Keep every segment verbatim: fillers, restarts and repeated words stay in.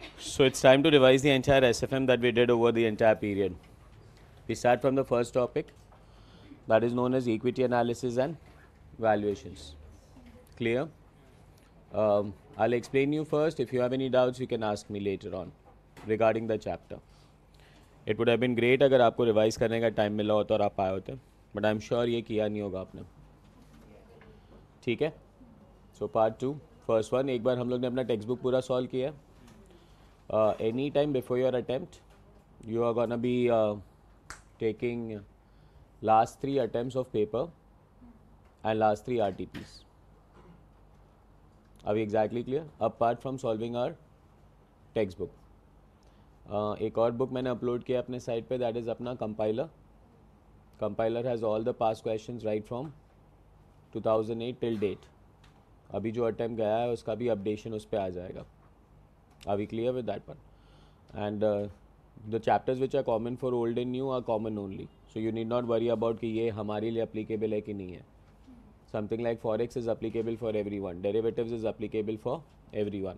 So it's time to revise the entire S F M that we did over the entire period. We start from the first topic, that is known as equity analysis and valuations. Clear? Um, I'll explain you first. If you have any doubts, you can ask me later on regarding the chapter. It would have been great अगर आपको revise करने का time मिला होता और आप आए होते, बट आई एम श्योर ये किया नहीं होगा आपने. ठीक है. So part two, first one, एक बार हम लोग ने अपना टेक्स्ट बुक पूरा सॉल्व किया. Any time before your attempt you are gonna be uh, taking last three attempts of paper and last three R T Ps. Are we exactly clear? Apart from solving our textbook. Uh, एक और book मैंने upload किया अपने site पे, that is अपना compiler. Compiler has all the past questions right from two thousand eight till date. अभी जो attempt गया है उसका भी अपडेशन उस पर आ जाएगा. Are we clear with that one? And uh, the chapters which are common for old and new are common only. So you need not worry about कि ये हमारे लिए applicable है कि नहीं है. Something like forex is applicable for everyone. Derivatives is applicable for everyone.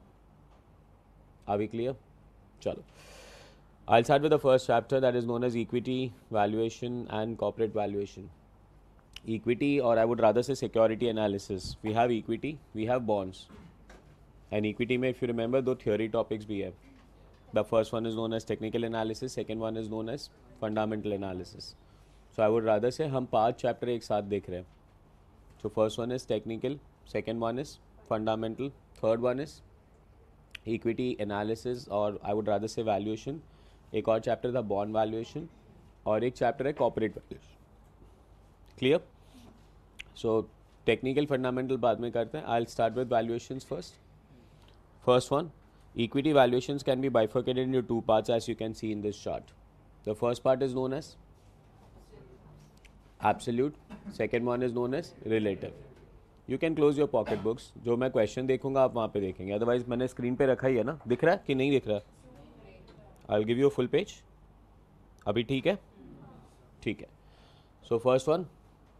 Are we clear? चलो. I'll start with the first chapter, that is known as equity valuation and corporate valuation. Equity, or I would rather say security analysis. We have equity, we have bonds. And equity में if you remember दो theory topics भी है. The first one is known as technical analysis, second one is known as fundamental analysis. So I would rather say हम पांच chapter एक साथ देख रहे हैं. So first one is technical, second one is fundamental, third one is equity analysis, or I would rather say valuation. एक और chapter था bond valuation और एक chapter है corporate valuation. Clear? So technical fundamental बाद में करते हैं. I'll start with valuations first. First one, equity valuations can be bifurcated into two parts as you can see in this chart. The first part is known as absolute, second one is known as relative. You can close your pocket books. जो मैं question देखूंगा आप वहाँ पे देखेंगे. Otherwise मैंने screen पे रखा ही है ना. दिख रहा है कि नहीं दिख रहा है? I'll give you a full page. अभी ठीक है? ठीक है. So first one,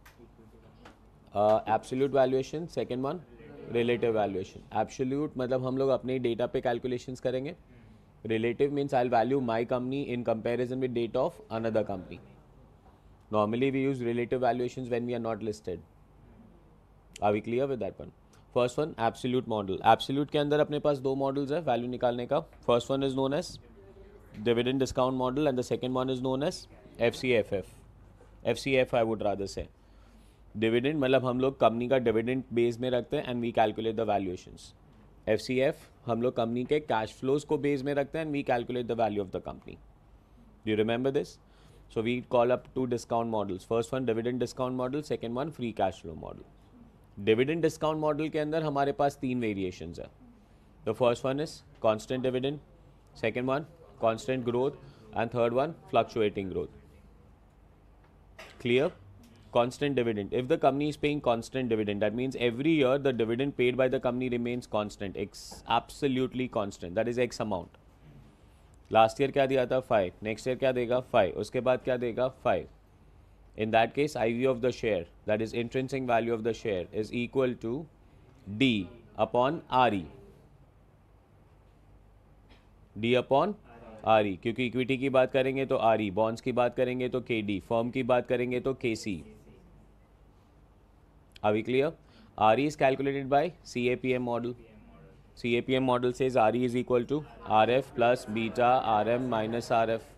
uh, absolute valuation. Second one, relative valuation. Absolute मतलब हम लोग अपने डेटा पे कैलकुलेशंस करेंगे. Relative means I value my company in comparison with that of another company. Normally we use relative valuations when we are not listed. Are we clear with that one? First one, absolute model. Absolute के अंदर अपने पास दो models है value निकालने का. First one is known as dividend discount model and the second one is known as F C F F. F C F I would rather say. Dividend मतलब हम लोग कंपनी का डिविडेंड बेस में रखते हैं and we calculate the valuations. F C F हम लोग company के कैश फ्लोज को बेस में रखते हैं and we calculate the value of the company. Do you remember this? So we call up two discount models. First one dividend discount model, second one free cash flow model. Dividend discount model के अंदर हमारे पास तीन variations है. The first one is constant dividend, second one constant growth and third one fluctuating growth. Clear? Constant dividend. If the company is paying constant dividend, that means every year the dividend paid by the company remains constant, X, absolutely constant. That is X amount. Last year क्या दिया था? five. Next year क्या देगा? five. उसके बाद क्या देगा? five. In that case, I V of the share, that is intrinsic value of the share, is equal to D upon R E. D upon R E. क्योंकि equity की बात करेंगे तो R E, बॉन्ड्स की बात करेंगे तो K D, firm की बात करेंगे तो K C. Are we clear? R E is calculated by C A P M model. C A P M model says R E is equal to R F plus beta R M minus R F.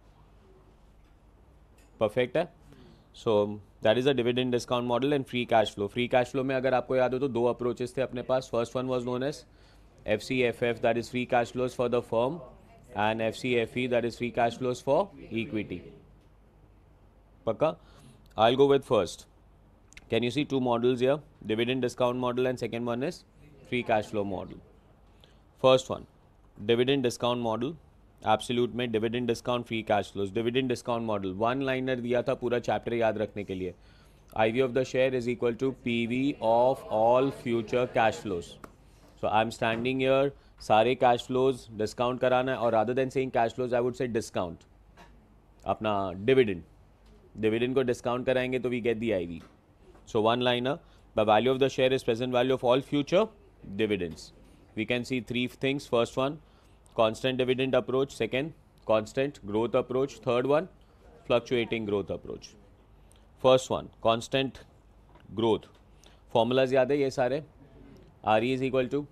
Perfect है? So that is a dividend discount model and free cash flow. Free cash flow में अगर आपको याद हो तो दो approaches थे अपने पास. First one was known as F C F F, that is free cash flows for the firm, and F C F E, that is free cash flows for equity. पक्का? I'll go with first. Can you see two models here? Dividend discount model and second one is free cash flow model. First one, dividend discount model. Absolute में dividend discount free cash flows. Dividend discount model. One liner दिया था पूरा chapter याद रखने के लिए. I V of the share is equal to P V of all future cash flows. So I'm standing here. सारे cash flows discount कराना है और rather than saying cash flows I would say discount. अपना dividend. Dividend को discount कराएंगे तो we get the I V. So one liner, the value of the share is present value of all future dividends. We can see three things. First one, constant dividend approach, second constant growth approach, third one fluctuating growth approach. First one constant growth, formulas याद है ये सारे? R E is equal to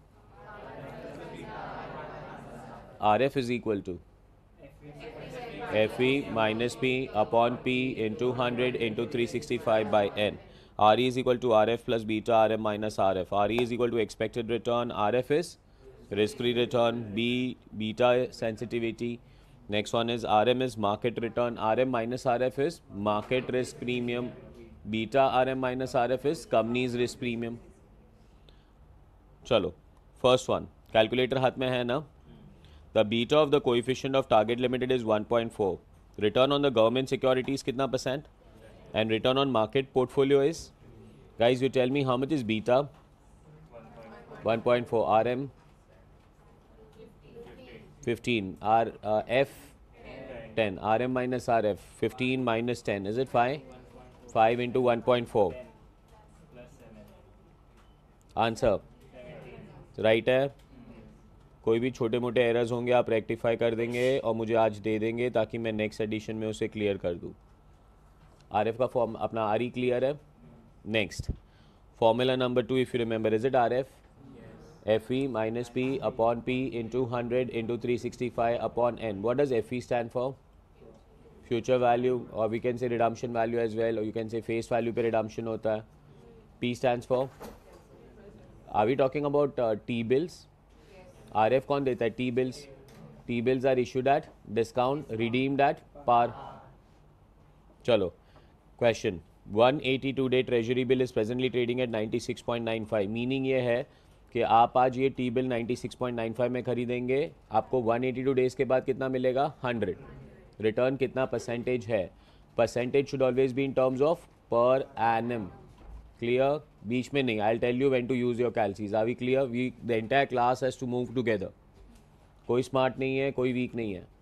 R F is equal to F E minus P upon P into one hundred into three sixty-five by N. R E is equal to R F plus beta R M minus R F. R E is equal to expected return. R F is risk-free return. B beta sensitivity. Next one is R M is market return. R M minus R F is market risk premium. Beta R M minus R F is company's risk premium. चलो first one calculator हाथ में है ना? The beta of the coefficient of target limited is one point four. Return on the government securities कितना percent? And return on market portfolio is, guys, you tell me how much is beta? one point four. R M fifteen. R uh, F ten. R M minus R F fifteen minus ten. Is it five? five into one point four. Answer. Right है. कोई भी छोटे मोटे errors होंगे आप rectify कर देंगे और मुझे आज दे देंगे ताकि मैं नेक्स्ट एडिशन में उसे क्लियर कर दूँ. आर एफ का फॉर्म अपना आर ई क्लियर है. Next formula number two, if you remember, is it R F? F E minus P upon P into hundred into three sixty five upon N. What does F E stand for? Future value, और we can say redemption value as well, और you can say face value पे redemption होता है. P stands for, are we talking about T bills? R F कौन देता है? T bills. T bills are issued at discount, redeemed at par. चलो question, one eighty-two day treasury bill is presently trading at ninety-six point nine five. मीनिंग ये है कि आप आज ये T bill ninety-six point nine five में खरीदेंगे, आपको one eighty-two डेज के बाद कितना मिलेगा? one hundred. रिटर्न कितना परसेंटेज है? Percentage should always be in terms of per annum. Clear? बीच में नहीं. I tell you when to use your calcis. Are we clear? We the entire class has to move together. कोई smart नहीं है, कोई week नहीं है,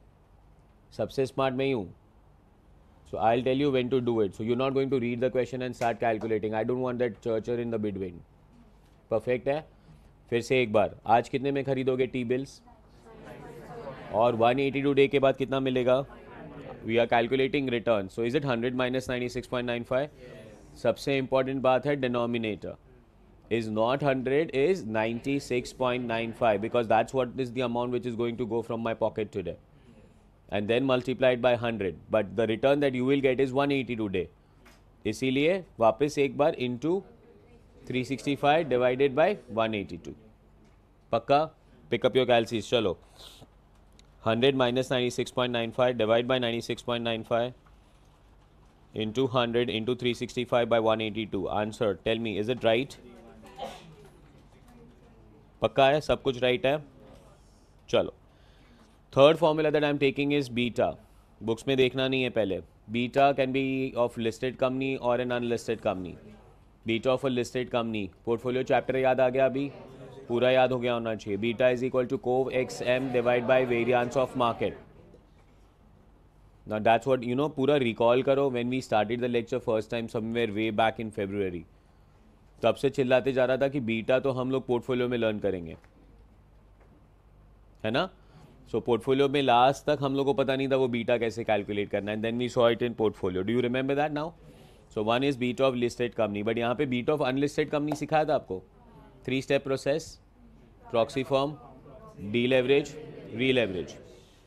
सबसे स्मार्ट मैं ही हूँ. So I'll tell you when to do it. So you're not going to read the question and start calculating. I don't want that churcher in the between. Perfect है? फिर से एक बार, आज कितने में खरीदोगे टी बिल्स? और one eighty-two डे के बाद कितना मिलेगा? We are calculating return. So is it one hundred minus ninety-six point nine five? सबसे important बात है denominator. Is not one hundred, is ninety-six point nine five, because that's what is the amount which is going to go from my pocket today. And then multiplied by one hundred, but the return that you will get is one eighty-two day. इसीलिए वापस एक बार into three sixty-five divided by one eighty-two. पक्का? Pick up your calcies. चलो, one hundred minus ninety-six point nine five divide by ninety-six point nine five into one hundred into three sixty-five by one eighty-two. Answer. Tell me, is it right? पक्का है? सब कुछ right है? चलो. Third formula that I am taking is beta. Books में देखना नहीं है पहले. Beta can be of listed company or an unlisted company. Beta of a listed company. Portfolio chapter याद आ गया अभी? पूरा याद हो गया होना चाहिए. Beta is equal to cov X M divided by variance of market. Now that's what, you know, पूरा recall करो when we started the lecture first time somewhere way back in February. तब से चिल्लाते जा रहा था कि बीटा तो हम लोग पोर्टफोलियो में लर्न करेंगे, है ना? सो पोर्टफोलियो में लास्ट तक हम लोग को पता नहीं था वो बीटा कैसे कैलकुलेट करना है. Then we saw it in portfolio. Do you remember that now? So one is beta of listed company, but यहाँ पे बीटा ऑफ अनलिस्टेड कंपनी सिखाया था आपको. Three step process, proxy form, deleverage, releverage.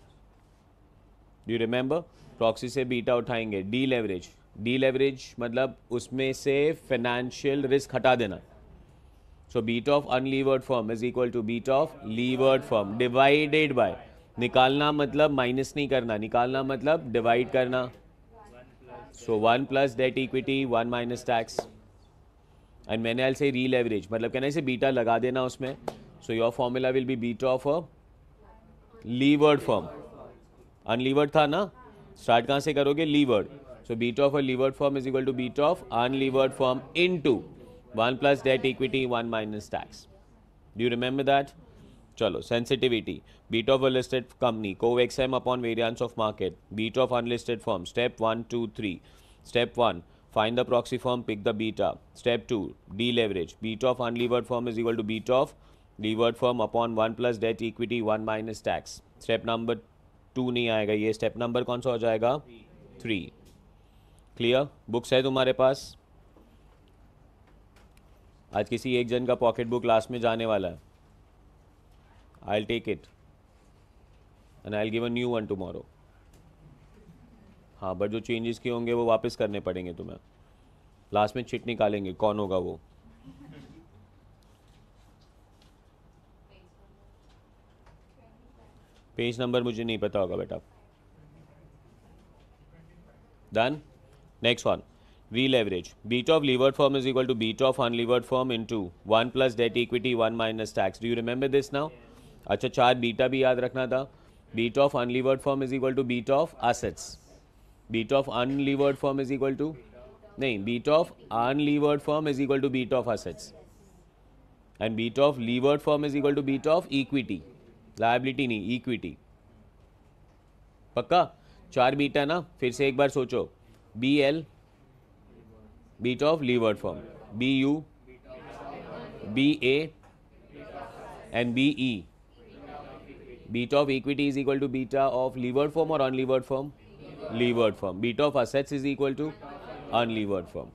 Do you remember? Proxy से beta उठाएंगे. Deleverage, deleverage मतलब उसमें से फाइनेंशियल रिस्क हटा देना. So beta of unlevered firm is equal to beta of levered firm divided by, निकालना मतलब minus नहीं करना, निकालना मतलब डिवाइड करना. So one plus debt equity, one minus tax. And मैंने I'll say re-leverage, मतलब कहना इसे बीटा लगा देना उसमें. So your formula will be beta of a levered firm. Unlevered था ना? स्टार्ट कहाँ से करोगे? Levered. So beta of a levered firm is equal to beta of unlevered firm into one plus debt equity, one minus tax. Do you remember that? चलो, sensitivity. Beta of a listed company, cov X M upon variance of market. Beta of unlisted firm. Step one, two, three. Step one, find the proxy firm, pick the beta. Step two, deleverage. Beta of unlevered firm is equal to beta of levered form upon one plus debt equity one minus tax. Step number two नहीं आएगा, ये step number कौन सा हो जाएगा? Three. Clear? Books है तुम्हारे पास? आज किसी एक जन का पॉकेट बुक लास्ट में जाने वाला है. I will take it and I will give a new one tomorrow. हाँ, बट जो चेंजेस किए होंगे वो वापस करने पड़ेंगे तुम्हें. लास्ट में चिट निकालेंगे कौन होगा वो. पेज नंबर मुझे नहीं पता होगा बेटा. Done. Next one, re-leverage. Beta of levered firm is equal to beta of unlevered firm into one plus debt equity one minus tax. Do you remember this now? अच्छा, चार बीटा भी याद रखना था. Beta of unlevered firm is equal to beta of assets. Beta of unlevered firm is equal to नहीं, beta of unlevered firm is equal to beta of assets. And beta of levered firm is equal to beta of equity. Liability नहीं, equity. पक्का? चार beta ना, फिर से एक बार सोचो. B L beta of levered firm, B U, B A and B E. Beta of equity is equal to beta of levered firm or unlevered firm? Levered firm. Beta of assets is equal to unlevered firm.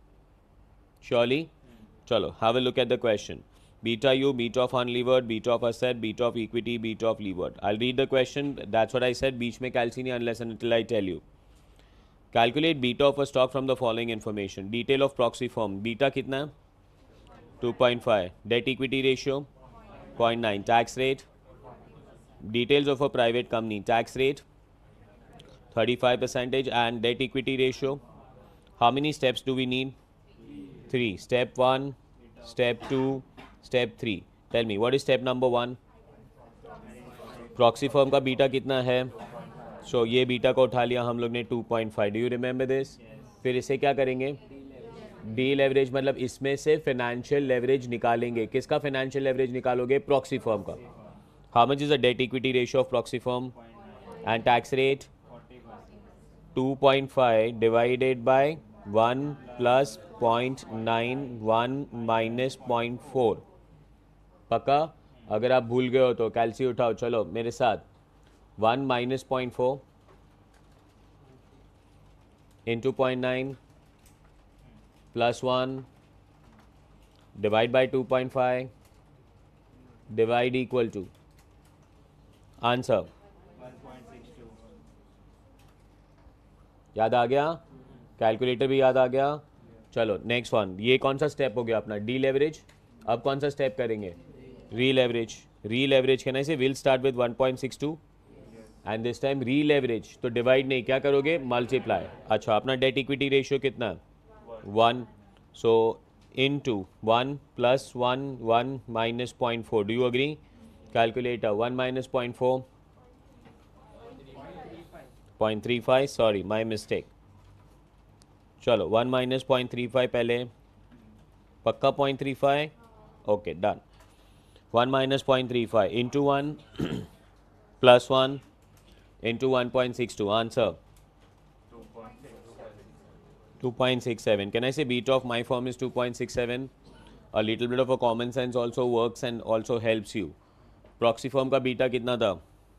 Surely? Chalo, have a look at the question. Beta U, beta of unlevered, beta of asset, beta of equity, beta of levered. I'll read the question. That's what I said. बीच में calci नहीं unless and until I tell you. Calculate beta of a stock from the following information. Detail of proxy firm. Beta कितना है? two point five. Debt equity ratio zero point nine. Tax rate. Details of a private company. Tax rate thirty-five percentage and debt equity ratio. How many steps do we need? Three. Step one, step two, step three. Tell me, what is step number one? Proxy firm का beta कितना है? सो so, ये beta को उठा लिया हम लोग ने two point five. Do you remember this? फिर इसे क्या करेंगे? डी लेवरेज, मतलब इसमें से फाइनेंशियल लेवरेज निकालेंगे. किसका फाइनेंशियल लेवरेज निकालोगे? प्रॉक्सी फर्म का. How much is the debt equity ratio of proxy firm? And tax rate two point five divided by one plus point nine one minus point four. पक्का? अगर आप भूल गए हो तो कैलसी उठाओ. चलो मेरे साथ. One minus zero point four into zero point nine plus one divide by two point five divide equal to answer one point six two. याद आ गया? कैलकुलेटर भी याद आ गया? चलो नेक्स्ट वन. ये कौन सा स्टेप हो गया अपना? Deleverage. अब कौन सा स्टेप करेंगे? री लेवरेज. री लेवरेज कहना इसे will start with one point six two and this time releverage. तो डिवाइड नहीं, क्या करोगे? मल्टीप्लाई. अच्छा, अपना डेट इक्विटी रेशियो कितना? One. So into one plus one one minus point four. Do you agree? Calculator. One minus point four point three five. Sorry, my mistake. चलो one minus point three five पहले. पक्का point three five? Okay, done. One minus point three five into one plus one into one point six two. Answer two point six seven. Can I say beta of my firm is two point six seven? A little bit of a common sense also works and also helps you. Proxy firm का beta कितना था?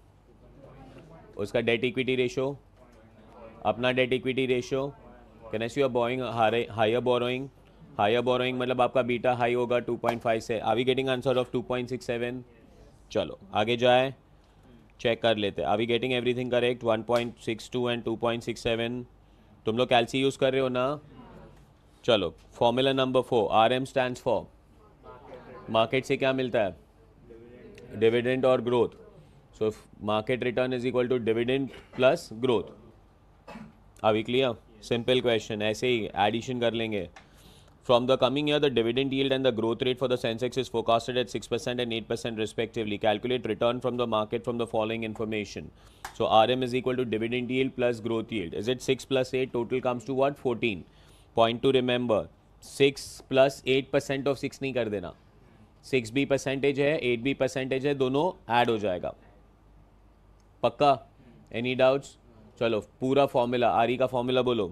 उसका debt equity ratio, अपना debt equity ratio. Can I see you are borrowing higher borrowing? Higher borrowing मतलब आपका beta high होगा two point five से. Are we getting answer of two point six seven? चलो आगे जाए, चेक कर लेते हैं. Are we getting everything correct? One point six two and two point six seven. तुम लोग कैलसी यूज़ कर रहे हो ना? चलो formula number four. R M stands for market से क्या मिलता है? डिविडेंड और growth. So market return is equal to dividend plus growth. Are we clear? Simple question. ऐसे ही एडिशन कर लेंगे. From the coming year, the dividend yield and the growth rate for the Sensex is forecasted at six percent and eight percent respectively. Calculate return from the market from the following information. So R M is equal to dividend yield plus growth yield. Is it six plus eight? Total comes to what? fourteen. Point to remember. six plus eight percent of six नहीं कर देना. six भी percentage है, eight भी percentage है, दोनों add हो जाएगा. पक्का? Any doubts? चलो पूरा फॉर्मूला. आर ई का फॉर्मूला बोलो.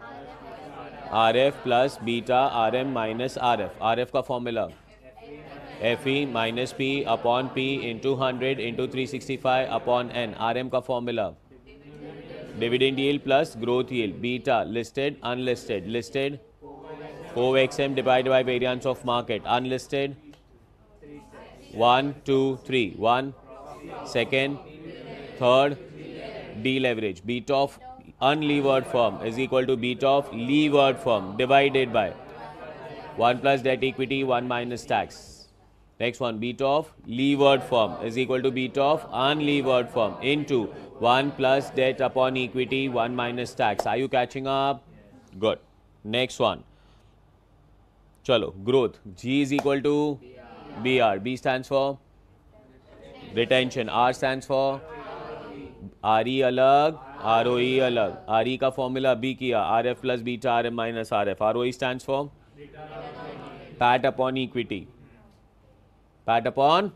R F plus beta R M minus R F. R F का formula Fe minus P upon P into one hundred into three sixty-five upon N. R M का formula dividend yield plus growth yield. Beta listed, unlisted. Listed O X M divided by variance of market. Unlisted one, two, three. One, second, third, deleverage. Beta of unlevered firm is equal to beta of levered firm divided by one plus debt equity, one minus tax. Next one, beta of levered firm is equal to beta of unlevered firm into one plus debt upon equity, one minus tax. Are you catching up? Good. Next one. Chalo, growth. G is equal to B R. B stands for retention. R stands for R E अलग, R O E अलग. R E का formula B किया. R F plus beta R M minus R F. R O E stands for Pat upon equity. Pat upon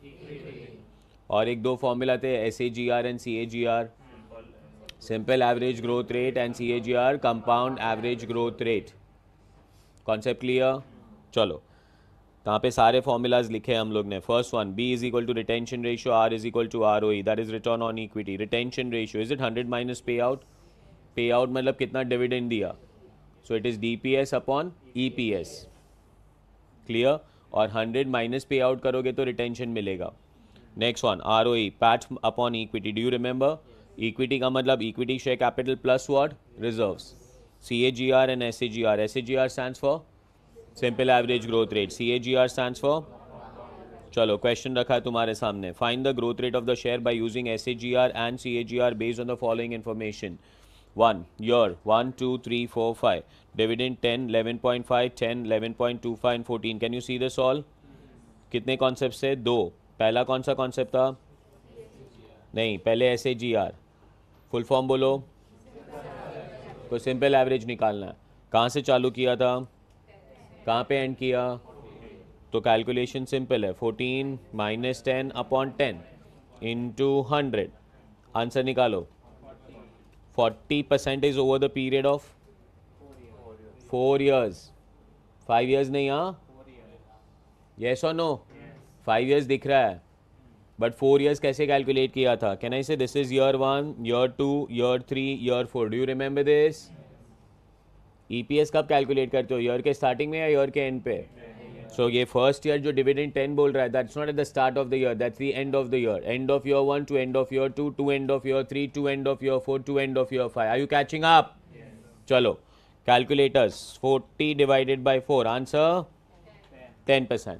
और एक दो formula थे S A G R and C A G R. Simple average growth rate and C A G R compound average growth rate. Concept clear? चलो कहाँ पे सारे formulas लिखे हम लोग ने. First one, B is equal to retention ratio, R is equal to R O E, that is return on equity. Retention ratio is it one hundred minus payout? Payout मतलब कितना डिविडेंड दिया. So it is D P S upon E P S. Clear? और one hundred माइनस pay out करोगे तो retention मिलेगा. Next one, R O E, PAT upon equity. Do you remember? Equity का मतलब equity share capital plus what? Reserves. C A G R and S A G R. S A G R stands for simple average growth rate. C A G R stands for, चलो question रखा है तुम्हारे सामने. Find the growth rate of the share by using S A G R and C A G R based on the following information. one year one two three four five dividend ten eleven point five ten eleven point two five and fourteen. Can you see this all? कितने concept से? दो. पहला कौन सा concept था? नहीं, पहले S A G R. Full form बोलो. कोई सिंपल एवरेज निकालना है. कहाँ से चालू किया था, कहाँ पे एंड किया? तो कैलकुलेशन सिंपल है. Fourteen minus ten upon ten into hundred. Answer निकालो. forty percent is over the period of four years. five years नहीं. हाँ, yes or no? five years दिख रहा है, but four years कैसे कैलकुलेट किया था? Can I say this is year one, year two, year three, year four? Do you remember this? E P S कब calculate करते हो? ईयर के स्टार्टिंग में या ईयर के एंड पे? सो ये फर्स्ट ईयर जो डिविडेंड टेन बोल रहा है, that's not at the start of the year, that's the end of the year. End of year one to end of year two to end of year three to end of year four to end of year five. Are you catching up? चलो calculators. Forty divided by four, answer ten percent.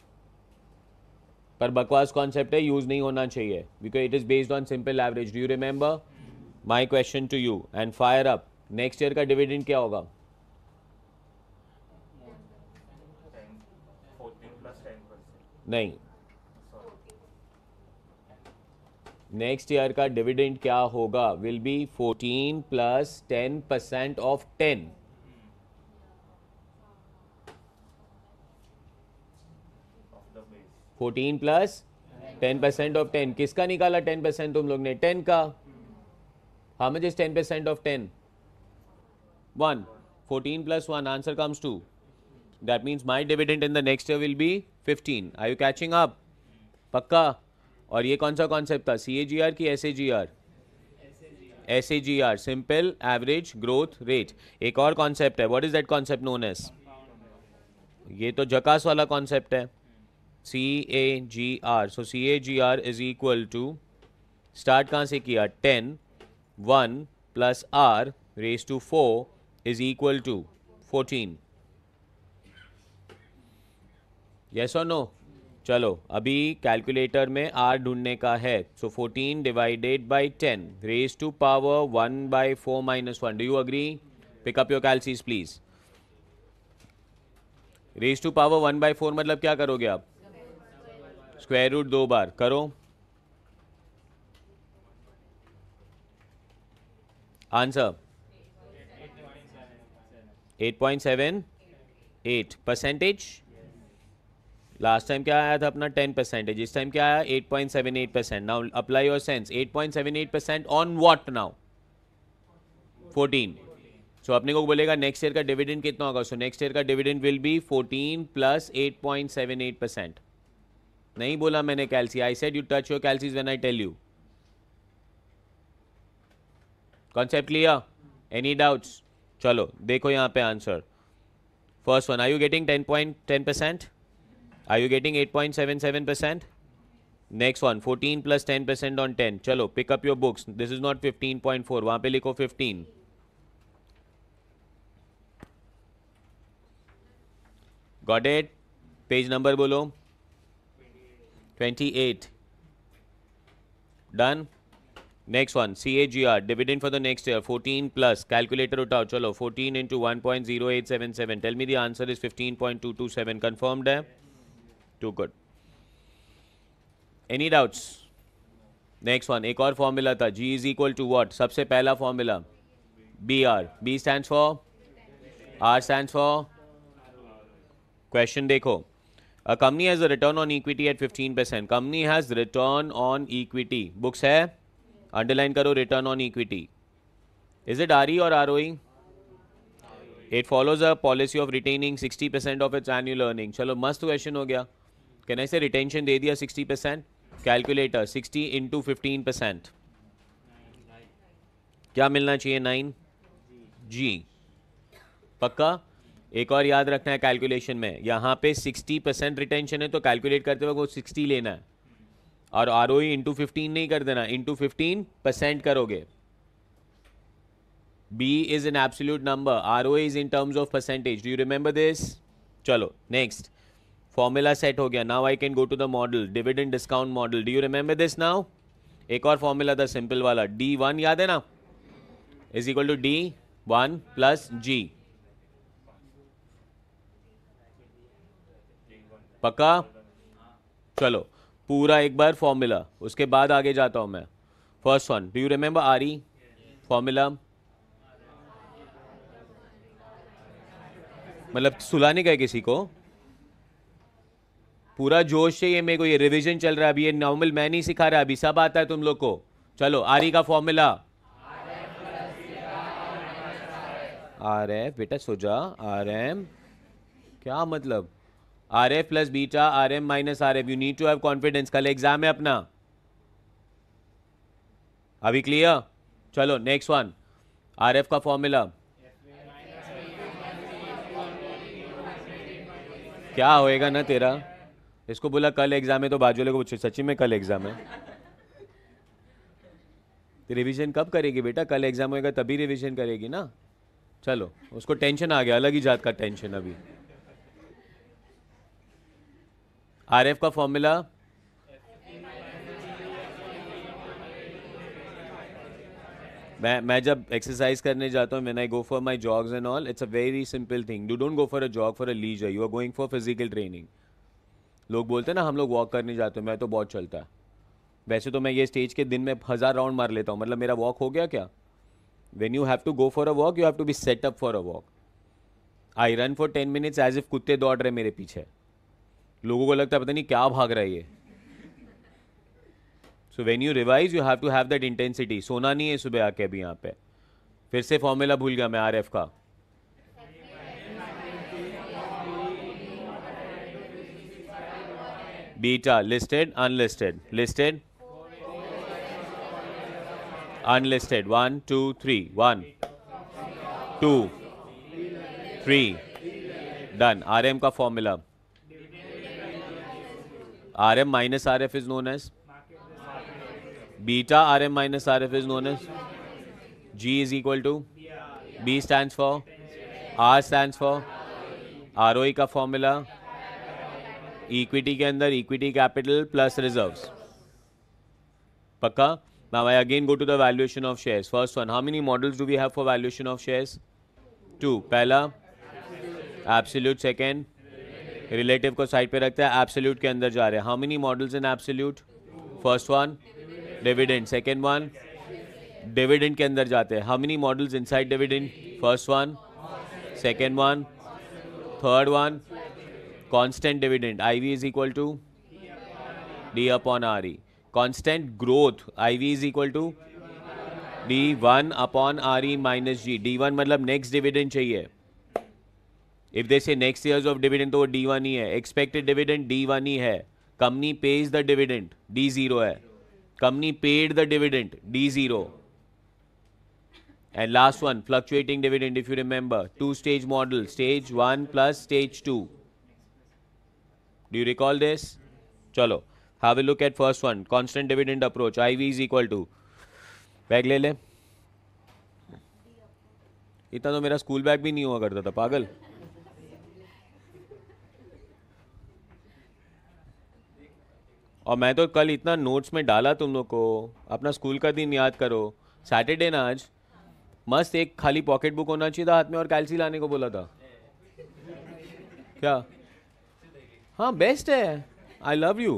पर बकवास concept है, use नहीं होना चाहिए because it is based on simple average. Do you remember? My question to you and fire up. Next year का dividend क्या होगा? नहीं, नेक्स्ट ईयर का डिविडेंड क्या होगा? Will be fourteen plus ten percent of ten. Fourteen plus ten percent of ten. किसका निकाला ten percent तुम लोग ने? टेन का. How much is ten percent of ten? One. Fourteen plus one, answer comes to. That means my dividend in the next year will be fifteen. Are you catching up? पक्का? और ये कौन सा concept था? C A G R की S A G R? S A G R, simple average growth rate. एक और concept है. What is that concept known as? ये तो जकास वाला कॉन्सेप्ट है. C A G R. So C A G R is equal to, start कहाँ से किया? Ten. One plus R raise to four is equal to fourteen. Yes और no? चलो अभी कैलकुलेटर में आर ढूंढने का है. So fourteen divided by ten raise to power one by four minus one. Do you agree? Pick up your calcies please. Raise to power one by four मतलब क्या करोगे आप? स्क्वायर रूट दो बार करो. Answer eight point seven eight. Percentage last time क्या आया था अपना? Ten percentage. इस टाइम क्या आया? Eight point seven eight percent. Now apply your sense. Eight point seven eight percent on what now? Fourteen. So अपने को बोलेगा नेक्स्ट ईयर का डिविडेंड कितना होगा. सो नेक्स्ट ईयर का dividend will be fourteen plus eight point seven eight percent. नहीं बोला मैंने calci, I said you touch your calcies when I tell you. Concept clear? Any doubts? चलो देखो यहाँ पे answer. First one, are you getting ten point ten percent? Are you getting eight point seven seven percent? Next one, fourteen plus ten percent on ten. चलो pick up your books. This is not fifteen point four, वहां पे लिखो fifteen. Got it? Page number बोलो. Twenty eight. Done. Next one, C A G R, dividend for the next year, fourteen plus. Calculator उठाओ. चलो fourteen into one point zero eight seven seven. Tell me the answer is fifteen point two two seven. Confirmed है? Too good. Any doubts? Next one, एक और formula था. G is equal to what? सबसे पहला formula B R. B stands for, R stands for. Question देखो. A company has a return on equity at fifteen percent. Company has return on equity. Books है, underline करो return on equity. Is it R E और R O E? It follows a policy of retaining sixty percent of its annual earning. चलो मस्त question हो गया. Can I से retention दे दिया sixty percent. Calculator, sixty into fifteen percent क्या मिलना चाहिए? Nine G. पक्का? एक और याद रखना है कैलकुलेशन में, यहाँ पे सिक्सटी परसेंट रिटेंशन है तो कैलकुलेट करते वक्त वो सिक्सटी लेना है. और R O E into fifteen नहीं कर देना, इंटू फिफ्टीन परसेंट करोगे. B is an absolute number, R O is in terms of percentage. Do you remember this? चलो नेक्स्ट. फॉर्मूला सेट हो गया. Now I can go to the model, dividend discount model. Do you remember this? Now एक और formula था simple वाला, D one याद है ना? Is equal to D one plus G. पक्का? चलो पूरा एक बार फॉर्मूला, उसके बाद आगे जाता हूं मैं. First one, do you remember R E formula? मतलब सुलाने का है किसी को? पूरा जोश से ये मेरे को, ये रिवीजन चल रहा है अभी, ये नॉर्मल मैं नहीं सिखा रहा, अभी सब आता है तुम लोग को. चलो आर ई का फॉर्मूला. आर एफ बेटा सोजा, आर एम क्या मतलब? R F plus beta, R M minus R F. You need to have confidence, कल एग्जाम है अपना. अभी क्लियर? चलो नेक्स्ट वन, आर एफ का फॉर्मूला क्या होएगा ना तेरा? इसको बोला कल एग्जाम है तो बाजू वाले को पूछो सच्ची में कल एग्जाम है. रिवीजन कब करेगी बेटा? कल एग्जाम होएगा तभी रिवीजन करेगी ना. चलो उसको टेंशन आ गया, अलग ही जात का टेंशन. अभी आर एफ का फॉर्मूला मैं मैं जब एक्सरसाइज करने जाता हूँ, when I go for my jogs and all, it's a very simple thing. You don't go for a jog for a leisure, you are going for physical training. लोग बोलते हैं ना हम लोग वॉक करने जाते हैं, मैं तो बहुत चलता है. वैसे तो मैं ये स्टेज के दिन में हज़ार राउंड मार लेता हूँ, मतलब मेरा वॉक हो गया क्या? When you have to go for a walk, you have to be set up for a walk. I run for ten minutes as if कुत्ते दौड़ रहे मेरे पीछे. लोगों को लगता है पता नहीं क्या भाग रहा है ये. So when you revise you have to have that intensity. सोना नहीं है सुबह आके. अभी यहाँ पे फिर से फॉर्मूला भूल गया मैं आर एफ का. Beta listed unlisted, listed unlisted. One two three, one two three. Done. R M का formula, R M minus R F is known as beta. R M minus R F is known as G is equal to B stands for, R stands for. R O E का formula equity के अंदर equity capital plus reserves. पक्का? Now I again go to the valuation of shares. First one, how many models do we have for valuation of shares? Two. पहला absolute, second relative को side पे रखते हैं, absolute के अंदर जा रहे हैं. How many models in absolute? First one dividend, second one dividend के अंदर जाते हैं. How many models inside dividend? First one, second one, third one constant dividend. Ivy is equal to D upon R E. Constant growth ivy is equal to D one upon R E minus G. D one मतलब next dividend चाहिए. If they say next years of dividend तो वो D one ही है. Expected dividend D one ही है. Company pays the dividend, D zero है. Company paid the dividend, D zero. And last one, fluctuating dividend, if you remember, two-stage model, stage one plus stage two. Do you recall this? Chalo, have a look at first one, constant dividend approach, I V is equal to, bag ले ले. इतना तो मेरा school bag भी नहीं हुआ करता था, पागल. और मैं तो कल इतना नोट्स में डाला तुम लोग को. अपना स्कूल का दिन याद करो. सैटरडे ना आज, मस्त एक खाली पॉकेट बुक होना चाहिए था हाथ में और कैलसी लाने को बोला था. क्या? हाँ बेस्ट है. I love you.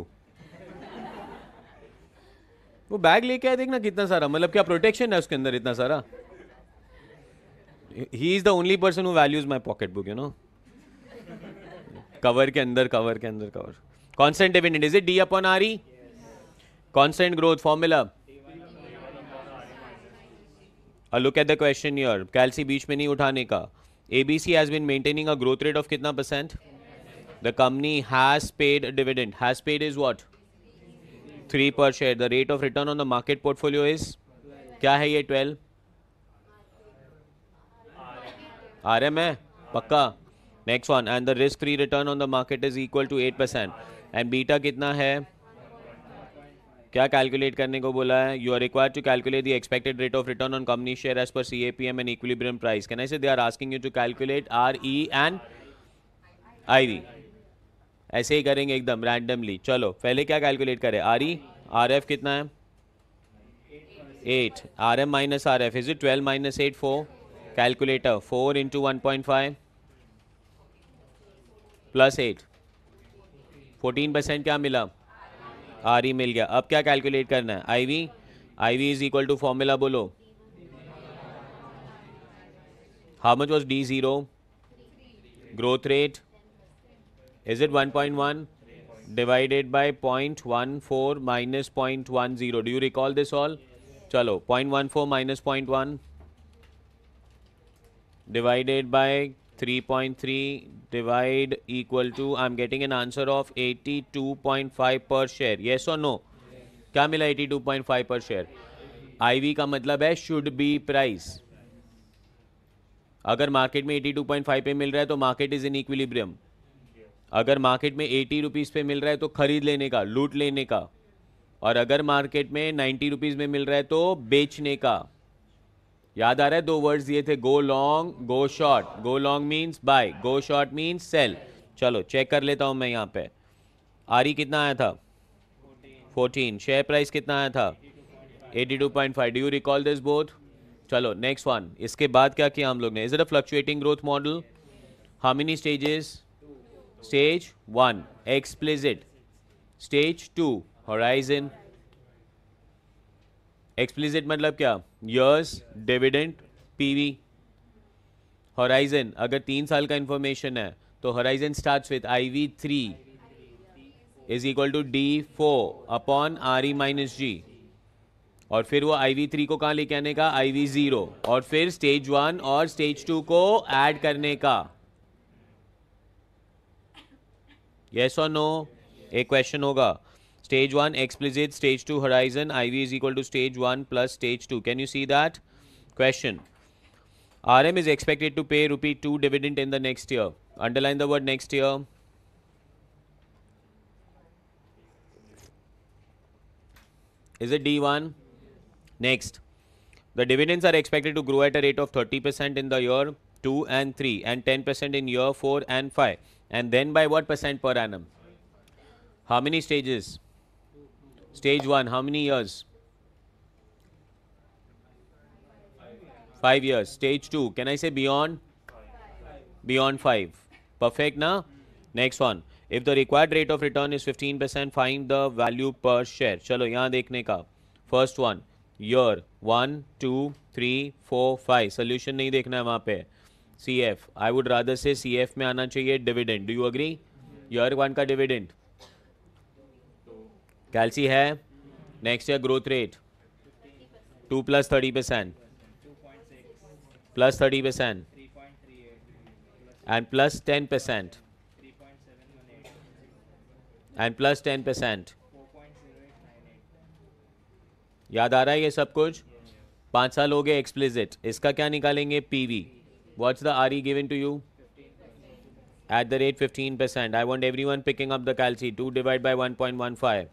वो बैग लेके आए, देखना कितना सारा, मतलब क्या प्रोटेक्शन है उसके अंदर इतना सारा. He is the only person who values my pocket book, you know. Cover के अंदर, कवर के अंदर cover. Constant dividend, is it D upon R E? Constant growth formula. A look at the question here. Calci बीच में नहीं उठाने का. A B C has been maintaining a growth rate of कितना percent? The company has paid a dividend. Has paid is what? three per share. The rate of return on the market portfolio is? क्या है ये twelve? आ रहे मैं? पक्का? Next one. And the risk-free return on the market is equal to eight percent. And beta कितना है? क्या calculate करने को बोला है? You are required to calculate the expected rate of return on company share as per CAPM and equilibrium price. Can I say they are asking you to calculate R E and I V. ऐसे ही करेंगे एकदम randomly. चलो पहले क्या calculate करें? R E, are F कितना है? Eight. R M minus R F, is it twelve minus eight? Four. Calculator, four into one point five plus eight, fourteen percent क्या मिला? आर ई मिल गया. अब क्या कैलकुलेट करना है? I V. I V is equal to formula बोलो. How much was D zero? Growth rate, is it one point one divided by point one four minus point one zero. Do you recall this all? चलो point one four minus point one divided by three point three divide equal to, I'm getting an answer of eighty-two point five per share. Yes or no? क्या मिला eighty-two point five per share? I V का मतलब है should be price. अगर market में eighty-two point five पे मिल रहा है तो मार्केट इज इन इक्विलिब्रियम. अगर मार्केट में eighty रुपीस पे मिल रहा है तो खरीद लेने का, लूट लेने का. और अगर मार्केट में ninety रुपीस में मिल रहा है तो बेचने का. याद आ रहा है? दो वर्ड्स दिए थे, go long, go short. Go long means buy, go short means sell. चलो चेक कर लेता हूं मैं यहाँ पे. आर ई कितना आया था? फोर्टीन. शेयर प्राइस कितना आया था? eighty-two point five. Do you recall this both? चलो नेक्स्ट वन. इसके बाद क्या किया हम लोग ने? Is it a fluctuating growth model? How many stages? Stage one explicit, stage two horizon. Explicit मतलब क्या? Years, dividend, PV. होराइजन अगर तीन साल का इंफॉर्मेशन है तो horizon starts with I V three is equal to D four upon R E minus G. और फिर वो आई वी थ्री को कहाँ लेके आने का? I V zero. और फिर स्टेज वन और स्टेज टू को ऐड करने का. यस और नो? एक क्वेश्चन होगा. Stage one explicit, stage two horizon, I V is equal to stage one plus stage two. Can you see that? Question. R M is expected to pay rupee two dividend in the next year. Underline the word next year. Is it D one? Next. The dividends are expected to grow at a rate of thirty percent in the year two and three and ten percent in year four and five. And then by what percent per annum? How many stages? Stage one, how many years? Five years. Stage two, can I say beyond? Beyond five. Perfect na? Next one. If the required rate of return is fifteen percent, find the value per share. चलो यहाँ देखने का. First one, year one, two, three, four, five. Solution नहीं देखना है वहाँ पे. C F. I would rather say C F में आना चाहिए dividend. Do you agree? Year one का dividend. कैल्सी है. Next year growth rate two plus thirty percent plus thirty percent and plus ten percent. And plus ten percent. four point zero eight nine eight. याद आ रहा है ये सब कुछ? पाँच साल हो गए एक्सप्लिसिट. इसका क्या निकालेंगे? PV. What's the R E given to you? At the rate fifteen percent. I want everyone picking up the calci. two divided by one point one five.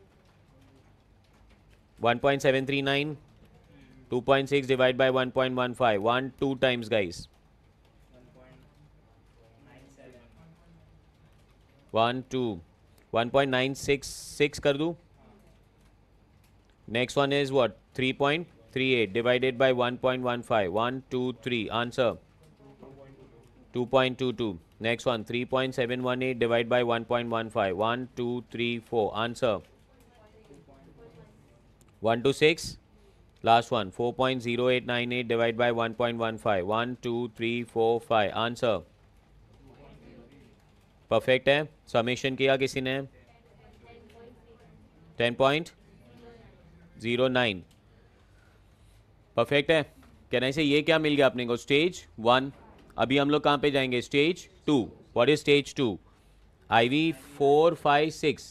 one point seven three nine. two point six divided by one point one five. one, two times, guys. one point nine seven. one, two. one point nine six six कर दूँ? Next one is what? three point three eight divided by one point one five. one, two, three. Answer. two point two two. Next one, three point seven one eight divided by one point one five. one, two, three, four. Answer. one to six. Last one, four point zero eight nine eight divided by one point one five. one, two, three, four, five. Answer. Perfect है. Summation किया किसी ने? ten point zero nine. Perfect है. कहने से ये क्या मिल गया अपने को? Stage one. अभी हम लोग कहाँ पे जाएंगे? Stage two. What is stage two? I V four five six.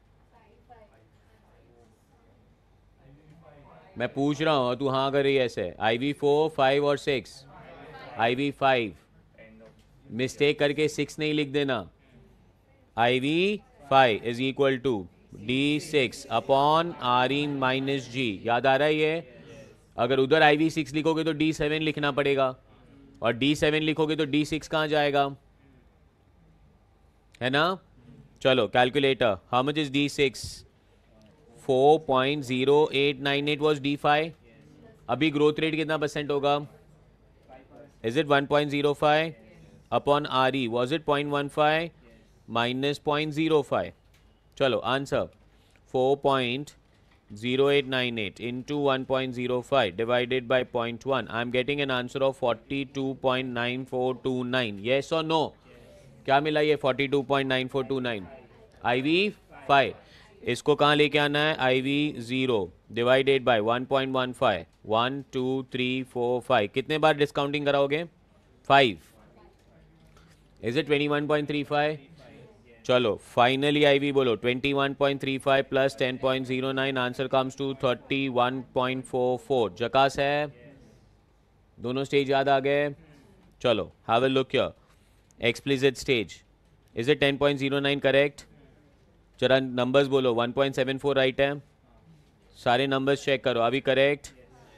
मैं पूछ रहा हूँ, तू हाँ कर रही है ऐसे. आई वी फोर फाइव और six. I V five. Mistake करके सिक्स नहीं लिख देना. I V five is equal to D six upon R E minus G. याद आ रहा है ये? अगर उधर आई वी सिक्स लिखोगे तो डी सेवन लिखना पड़ेगा, और डी सेवन लिखोगे तो डी सिक्स कहाँ जाएगा? है ना? चलो calculator. How much is D six? Four point zero eight nine eight was D five. अभी ग्रोथ रेट कितना परसेंट होगा? Is it one point zero five upon R E? Was it point one five minus point zero five? चलो answer. Four point zero eight nine eight into one point zero five divided by zero point one. I am getting an answer of forty-two point nine four two nine. Yes or no? क्या मिला ये? forty-two point nine four two nine. I V five. इसको कहाँ लेके आना है? I V zero divided by one point one five. one, two, three, four, five. कितने बार डिस्काउंटिंग कराओगे? five. Is it twenty-one point three five? चलो finally I V बोलो. twenty-one point three five plus ten point zero nine. Answer comes to thirty-one point four four. जकास है. दोनों stage याद आ गए? चलो have a look here. Explicit stage. Is it ten point zero nine correct? जरा numbers बोलो. one point seven four right है. सारे नंबर्स चेक करो. अभी correct.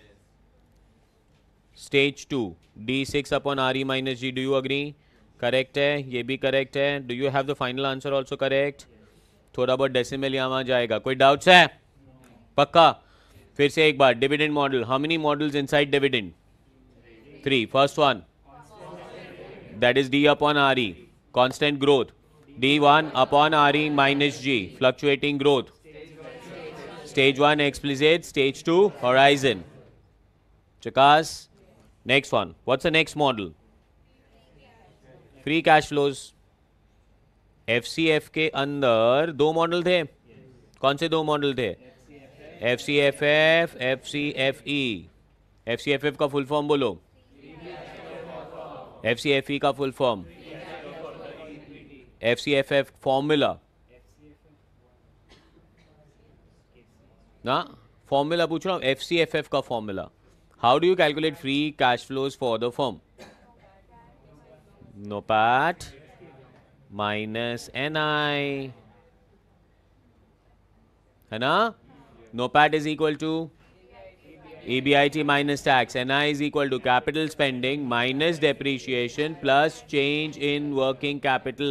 Stage two D six upon R E minus G. Do you agree? Correct है. ये भी correct है. Do you have the final answer also correct? थोड़ा बहुत डेसिमल यहाँ जाएगा. कोई डाउट्स है? पक्का? फिर से एक बार. Dividend model. How many models inside dividend? Three. First one that is D upon R E. Constant growth. D one upon R E minus G. Fluctuating growth. Stage one explicit. Stage two horizon. चकास. Next one. What's the next model? Free cash flows. F C F के अंदर दो model थे. कौन से दो model थे? F C F F, F C F E. F C F F का फुल फॉर्म बोलो. एफ सी एफ ई का full form. F C F F formula ना. फॉर्मूला पूछ रहा हूँ. एफ सी एफ एफ का formula. How do you calculate free cash flows for the firm? NOPAT minus N I. है ना? NOPAT is equal to E B I T minus tax. N I is equal to capital spending minus depreciation plus change in working capital.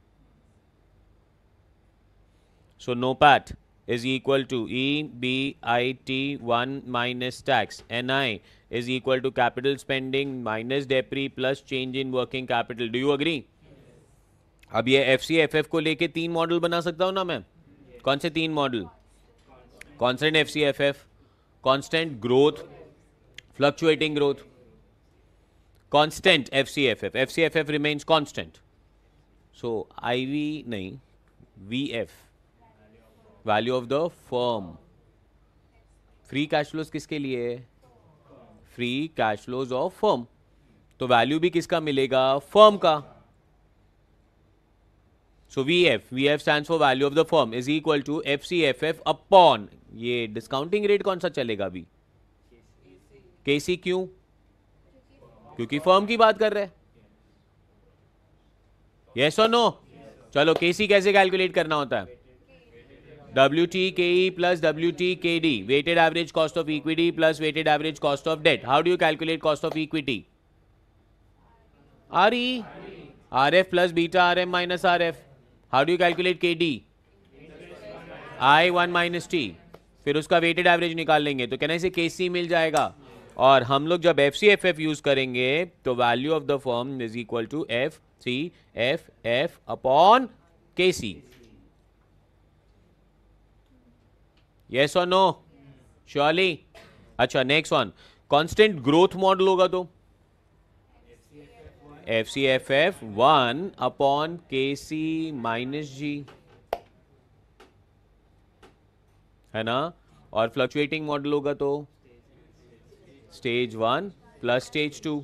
So NOPAT is equal to E B I T one minus tax. N I is equal to capital spending minus depre plus change in working capital. Do you agree? अब ये F C F F को लेके तीन model बना सकता हूँ ना मैं. कौन से तीन model? Constant F C F F, constant growth, fluctuating growth. Constant F C F F. F C F F remains constant. So I V नहीं, V F, value of the firm. Free cash flows किसके लिए? Free cash flows of firm. तो value भी किसका मिलेगा? Firm का. So V F, V F stands for value of the firm is equal to F C F F upon, ये discounting rate कौन सा चलेगा अभी? K C क्यों? क्योंकि फर्म की बात कर रहे हैं. Yes or no? चलो K C कैसे कैलकुलेट करना होता है? W T K E plus W T K D, weighted average cost of equity plus weighted average cost of debt. How do you calculate cost of equity? R E. R F plus beta R M minus R F. How do you calculate K D? I one minus T. फिर उसका weighted average निकाल लेंगे तो कहना इसे K C मिल जाएगा. और हम लोग जब F C F F use करेंगे तो value of the firm is equal to F C F F upon K C. Yes or no? Surely. अच्छा next one. Constant growth model होगा तो F C F F one upon K C minus G है ना. और fluctuating model होगा तो stage one plus stage two.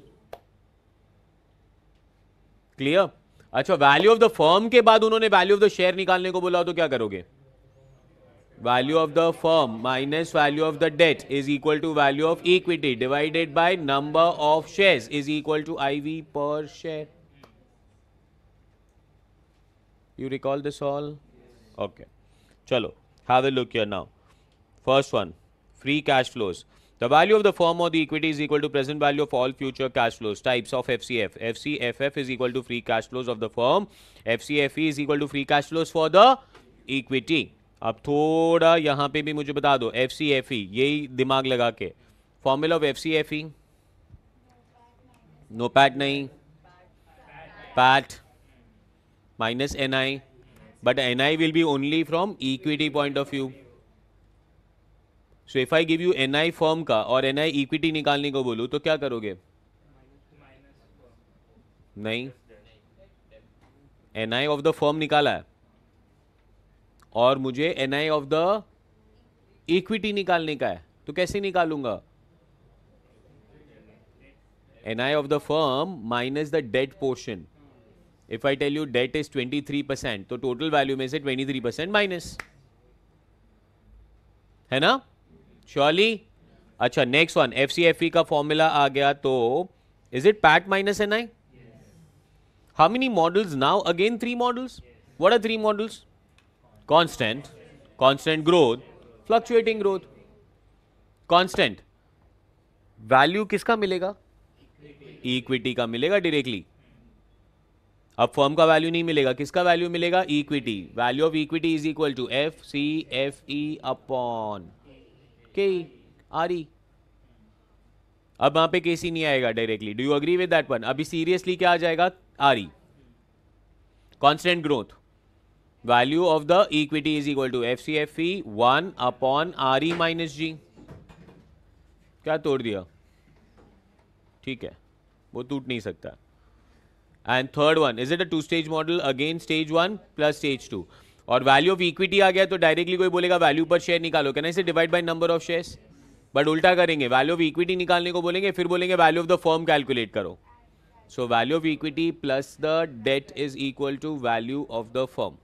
Clear. अच्छा value of the firm के बाद उन्होंने वैल्यू ऑफ द शेयर निकालने को बोला तो क्या करोगे? Value of the firm minus value of the debt is equal to value of equity divided by number of shares is equal to I V per share. You recall this all? Okay. Chalo, have a look here now. First one, free cash flows. The value of the firm or the equity is equal to present value of all future cash flows. Types of F C F. F C F F is equal to free cash flows of the firm. F C F E is equal to free cash flows for the equity. अब थोड़ा यहां पे भी मुझे बता दो F C F E, यही दिमाग लगा के formula of F C F E. NOPAT नहीं, PAT minus N I, but N I will be only from equity point of view. So if I give you N I firm का और N I equity निकालने को बोलूं तो क्या करोगे? नहीं, N I of the firm निकाला है और मुझे N I of the equity निकालने का है तो कैसे निकालूंगा? N I of the firm minus the debt portion. If I tell you debt is twenty-three percent तो टोटल वैल्यू में से twenty-three percent माइनस है ना. श्योरली. अच्छा next one, F C F E का फॉर्मूला आ गया तो is it PAT minus N I? How many models now? Again three models. What are three models? Constant, constant growth, fluctuating growth. Constant value किसका मिलेगा? Equity का मिलेगा directly. अब firm का वैल्यू नहीं मिलेगा, किसका वैल्यू मिलेगा? Equity. Value of equity is equal to F C F E upon K R E. अब वहां पे के सी नहीं आएगा directly. Do you agree with that one? अभी सीरियसली क्या आ जाएगा? R E. Constant growth. Value of the equity is equal to F C F E one upon R E minus G. क्या तोड़ दिया? ठीक है, वो टूट नहीं सकता. And third one, is it a two stage model? Again stage one plus stage two. और value of equity आ गया तो डायरेक्टली कोई बोलेगा value per share निकालो. Can I say divide by number of shares? But उल्टा करेंगे, value of equity निकालने को बोलेंगे, फिर बोलेंगे value of the firm calculate करो. So value of equity plus the debt is equal to value of the firm.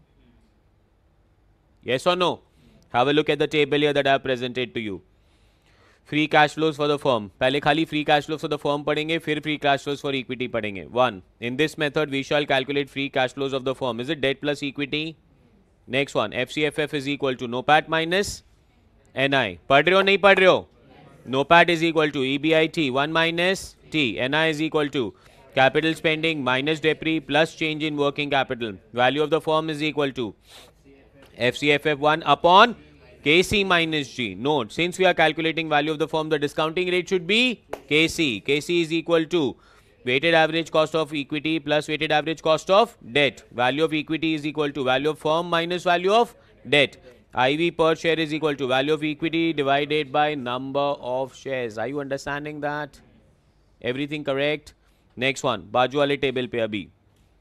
Yes or no? Have a look at the table here that I have presented to you. Free cash flows for the firm. पहले खाली free cash flows for the firm पढ़ेंगे, फिर free cash flows for equity पढ़ेंगे. One. In this method, we shall calculate free cash flows of the firm. Is it debt plus equity? Next one. F C F F is equal to no pat minus N I. पढ़ रहे हो नहीं पढ़ रहे हो? No pat is equal to E B I T one minus T. N I is equal to capital spending minus depre plus change in working capital. Value of the firm is equal to F C F F one upon K C minus G. Note, since we are calculating value of the firm, the discounting rate should be K C. K C is equal to weighted average cost of equity plus weighted average cost of debt. Value of equity is equal to value of firm minus value of debt. I V per share is equal to value of equity divided by number of shares. Are you understanding that? Everything correct? Next one, बाजू वाले table पे अभी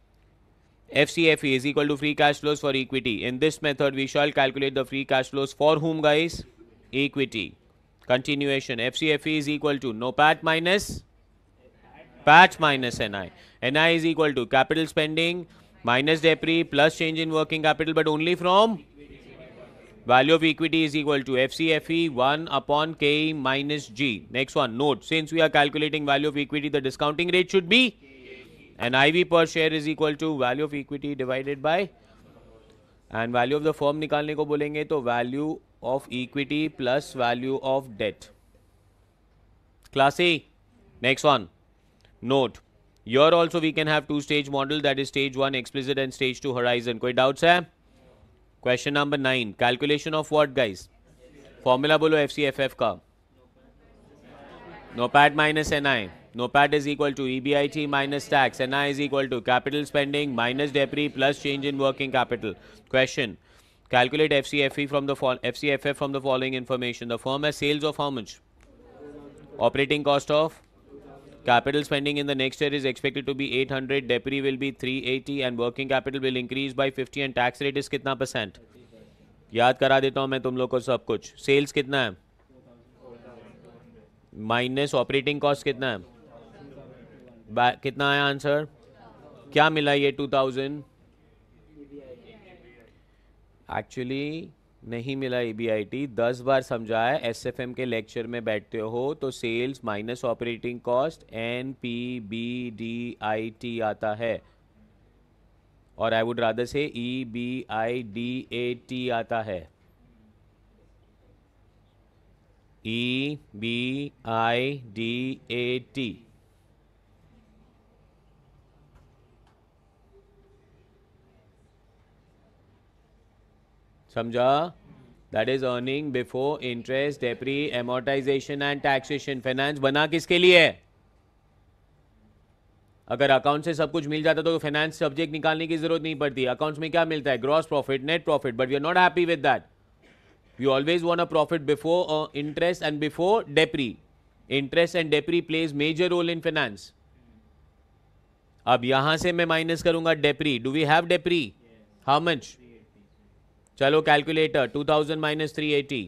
F C F E is equal to free cash flows for equity. In this method, we shall calculate the free cash flows for whom, guys? Equity. Continuation. F C F E is equal to no pat minus pat minus N I. N I is equal to capital spending minus depre plus change in working capital, but only from value of equity is equal to F C F E one upon K E minus G. Next one, note, since we are calculating value of equity, the discounting rate should be, and I V per share is equal to value of equity divided by, and value of the firm निकालने को बोलेंगे तो value of equity plus value of debt. Class A. Next one, note, here also we can have two stage model, that is stage one explicit and stage two horizon. कोई doubts है? Question number nine, calculation of what guys? Formula बोलो F C F F का. NOPAT minus N I. NOPAT is equal to E B I T minus tax. N I is equal to capital spending minus depre plus change in working capital. Question, calculate F C F E from the F C F F from the following information. The firm has sales of how much? Operating cost of? Capital spending in the next year is expected to be eight hundred, depre will be three eighty and working capital will increase by fifty and tax rate is कितना percent? याद करा देता हूँ मैं तुम लोग को सब कुछ. सेल्स कितना है? माइनस ऑपरेटिंग कॉस्ट कितना है? कितना आया आंसर? क्या मिला ये टू थाउजेंड? एक्चुअली नहीं मिला E B I T. दस बार समझाया. एस एफ एम के लेक्चर में बैठते हो तो sales minus operating cost N P B D I T आता है, और I would rather say E B I D A T आता है. E B I D A T. समझा? That is earning before interest, depre, amortisation and taxation. Finance बना किसके लिए? अगर अकाउंट से सब कुछ मिल जाता तो फाइनेंस सब्जेक्ट निकालने की जरूरत नहीं पड़ती. अकाउंट्स में क्या मिलता है? Gross profit, net profit, but we are not happy with that. You always want a profit before interest and before depre. Interest and depre plays major role in finance. अब यहां से मैं माइनस करूंगा depre. Do we have depre? How much? चलो calculator. Two thousand minus three eighty.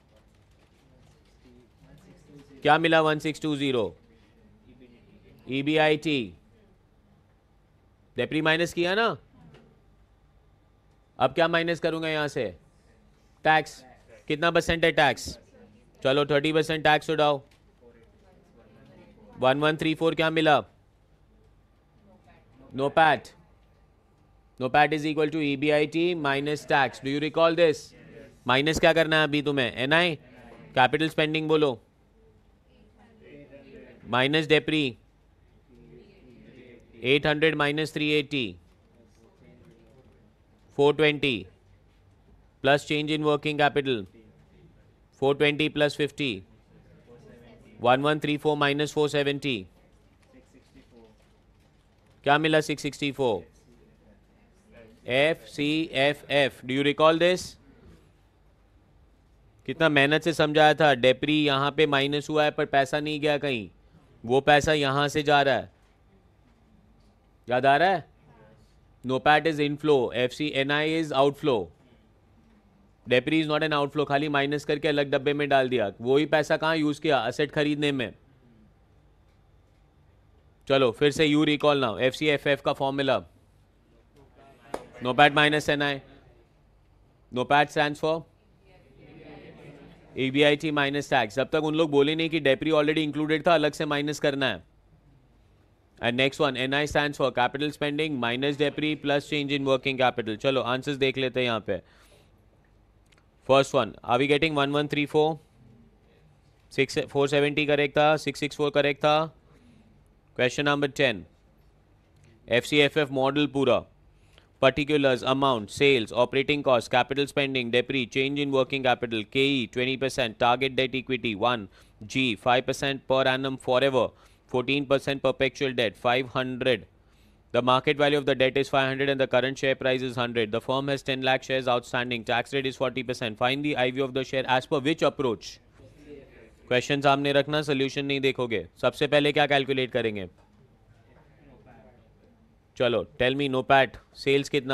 क्या मिला? One six two zero. E B I T. Depre minus किया ना. अब क्या माइनस करूंगा यहां से? टैक्स. कितना परसेंट है टैक्स? चलो थर्टी परसेंट टैक्स उड़ाओ. वन वन थ्री फोर क्या मिला? NOPAT. NOPAT is equal to E B I T minus tax. Do you recall this? Minus क्या करना है अभी तुम्हें? N I. कैपिटल स्पेंडिंग बोलो. Minus depre. Eight hundred minus three eighty. Four twenty. Plus change in working capital. Four twenty plus fifty. One one three four minus four seventy. क्या मिला? Six sixty four. F C F F. Do you recall this? कितना मेहनत से समझाया था. डेप्री यहां पे minus हुआ है पर पैसा नहीं गया कहीं. वो पैसा यहां से जा रहा है. याद आ रहा है? NOPAT is inflow. F C N I is outflow. Depre is not an outflow. खाली माइनस करके अलग डब्बे में डाल दिया. वही पैसा कहां यूज किया? असेट खरीदने में. चलो फिर से you recall now. F C F F का formula. NOPAT minus N I. NOPAT stands for E B I T minus tax. जब तक उन लोग बोले नहीं कि डेप्री ऑलरेडी इंक्लूडेड था, अलग से माइनस करना है. And next one, N I stands for capital spending minus depre plus change in working capital. चलो आंसर्स देख लेते हैं यहाँ पे. First one, are we getting one one three four? Six four seventy correct था. Six six four correct था. Question number ten. F C F F model पूरा. Particulars, amount, sales, operating costs, capital spending, depre, change in working capital, K E twenty percent, target debt equity one, G five percent per annum forever, fourteen percent perpetual debt, five hundred. The market value of the debt is five hundred and the current share price is one hundred. The firm has ten lakh shares outstanding. Tax rate is forty percent. Find the I V of the share as per which approach? Question सामने रखना, solution नहीं देखोगे. सबसे पहले क्या calculate करेंगे? चलो tell me. NOPAT sales कितना?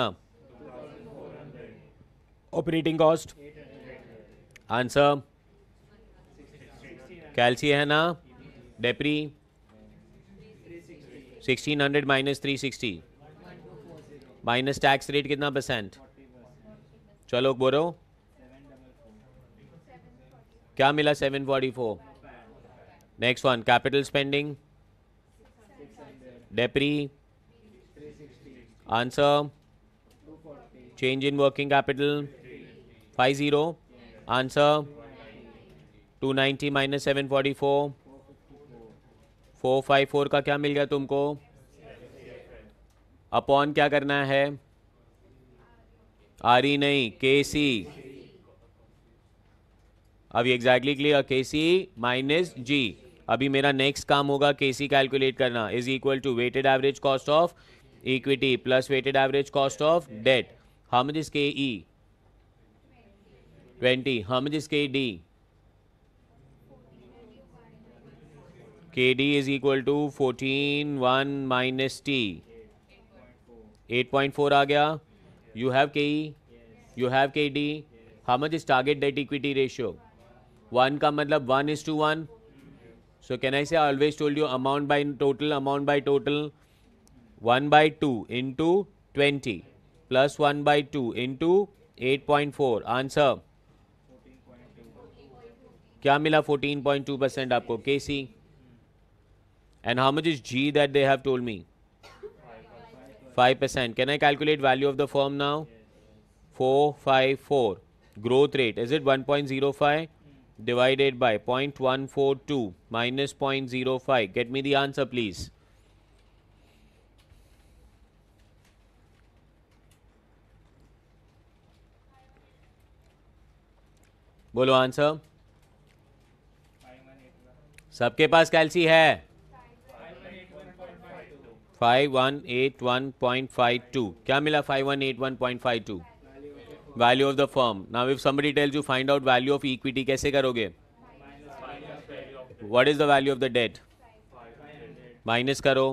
Operating cost? आंसर कैलसी है ना. Depre sixteen hundred minus three sixty. Minus tax rate कितना परसेंट? चलो बोलो क्या मिला? Seven forty four. Next one capital spending depre answer change in working capital five zero answer two ninety minus seven forty four four five four का क्या मिल गया तुमको? अपॉन क्या करना है? आर ई नहीं के सी. अभी एग्जैक्टली क्लियर के सी माइनस जी. अभी मेरा नेक्स्ट काम होगा के सी कैलकुलेट करना. Is equal to weighted average cost of equity plus weighted average cost of debt. How much is K E? Twenty. How much is K D? K D is equal to fourteen one minus T. Eight point four आ गया. You have K E, you have K D. How much is target debt equity ratio? One का मतलब one is to one. So can I say I always told you amount by total, amount by total. One by two into twenty plus one by two into eight point four. Answer क्या मिला? Fourteen point two percent आपको K C. And how much is G that they have told me? Five percent. Can I calculate value of the firm now? Four five four. Growth rate is it one point zero five divided by zero point one four two minus zero point zero five. Get me the answer please. बोलो answer. सबके पास calci है? Five one eight one point five two. क्या मिला? Five one eight one point five two. Value of the firm. Now if somebody tells you find out value of equity, कैसे करोगे? What is the value of the debt? Minus करो.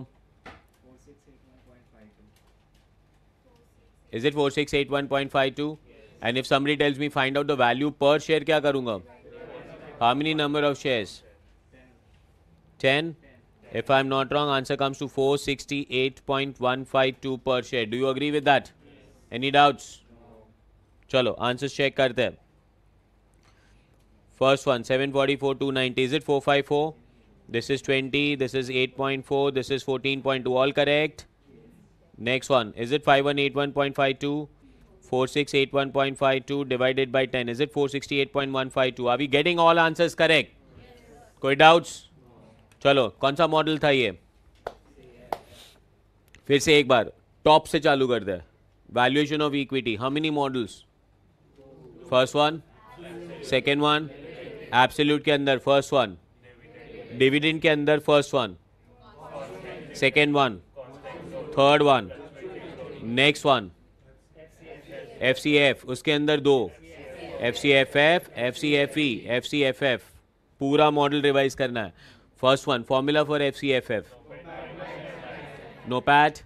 Is it four six eight one point five two? And if somebody tells me find out the value per share, क्या करूंगा? How many number of shares? Ten. If I am not wrong, answer comes to four sixty-eight point one five two per share. Do you agree with that? Any doubts? चलो answers check करते हैं. First one seven forty four two ninety. Is it four five four? This is twenty. This is eight point four. This is fourteen point two. All correct. Next one is it five one eight one point five two? Four six eight one point five two divided by ten. Is it four sixty eight point one five two? Are we getting all answers correct? कोई doubts? चलो कौन सा model था ये? फिर से एक बार top से चालू कर दे. Valuation of equity. How many models? First one, second one, absolute के अंदर फर्स्ट वन, डिविडेंड के अंदर first one, second one, third one, next one F C F, उसके अंदर दो F C F F, F C F E, F C F F. पूरा model revise करना है. First one formula for F C F F. NOPAT,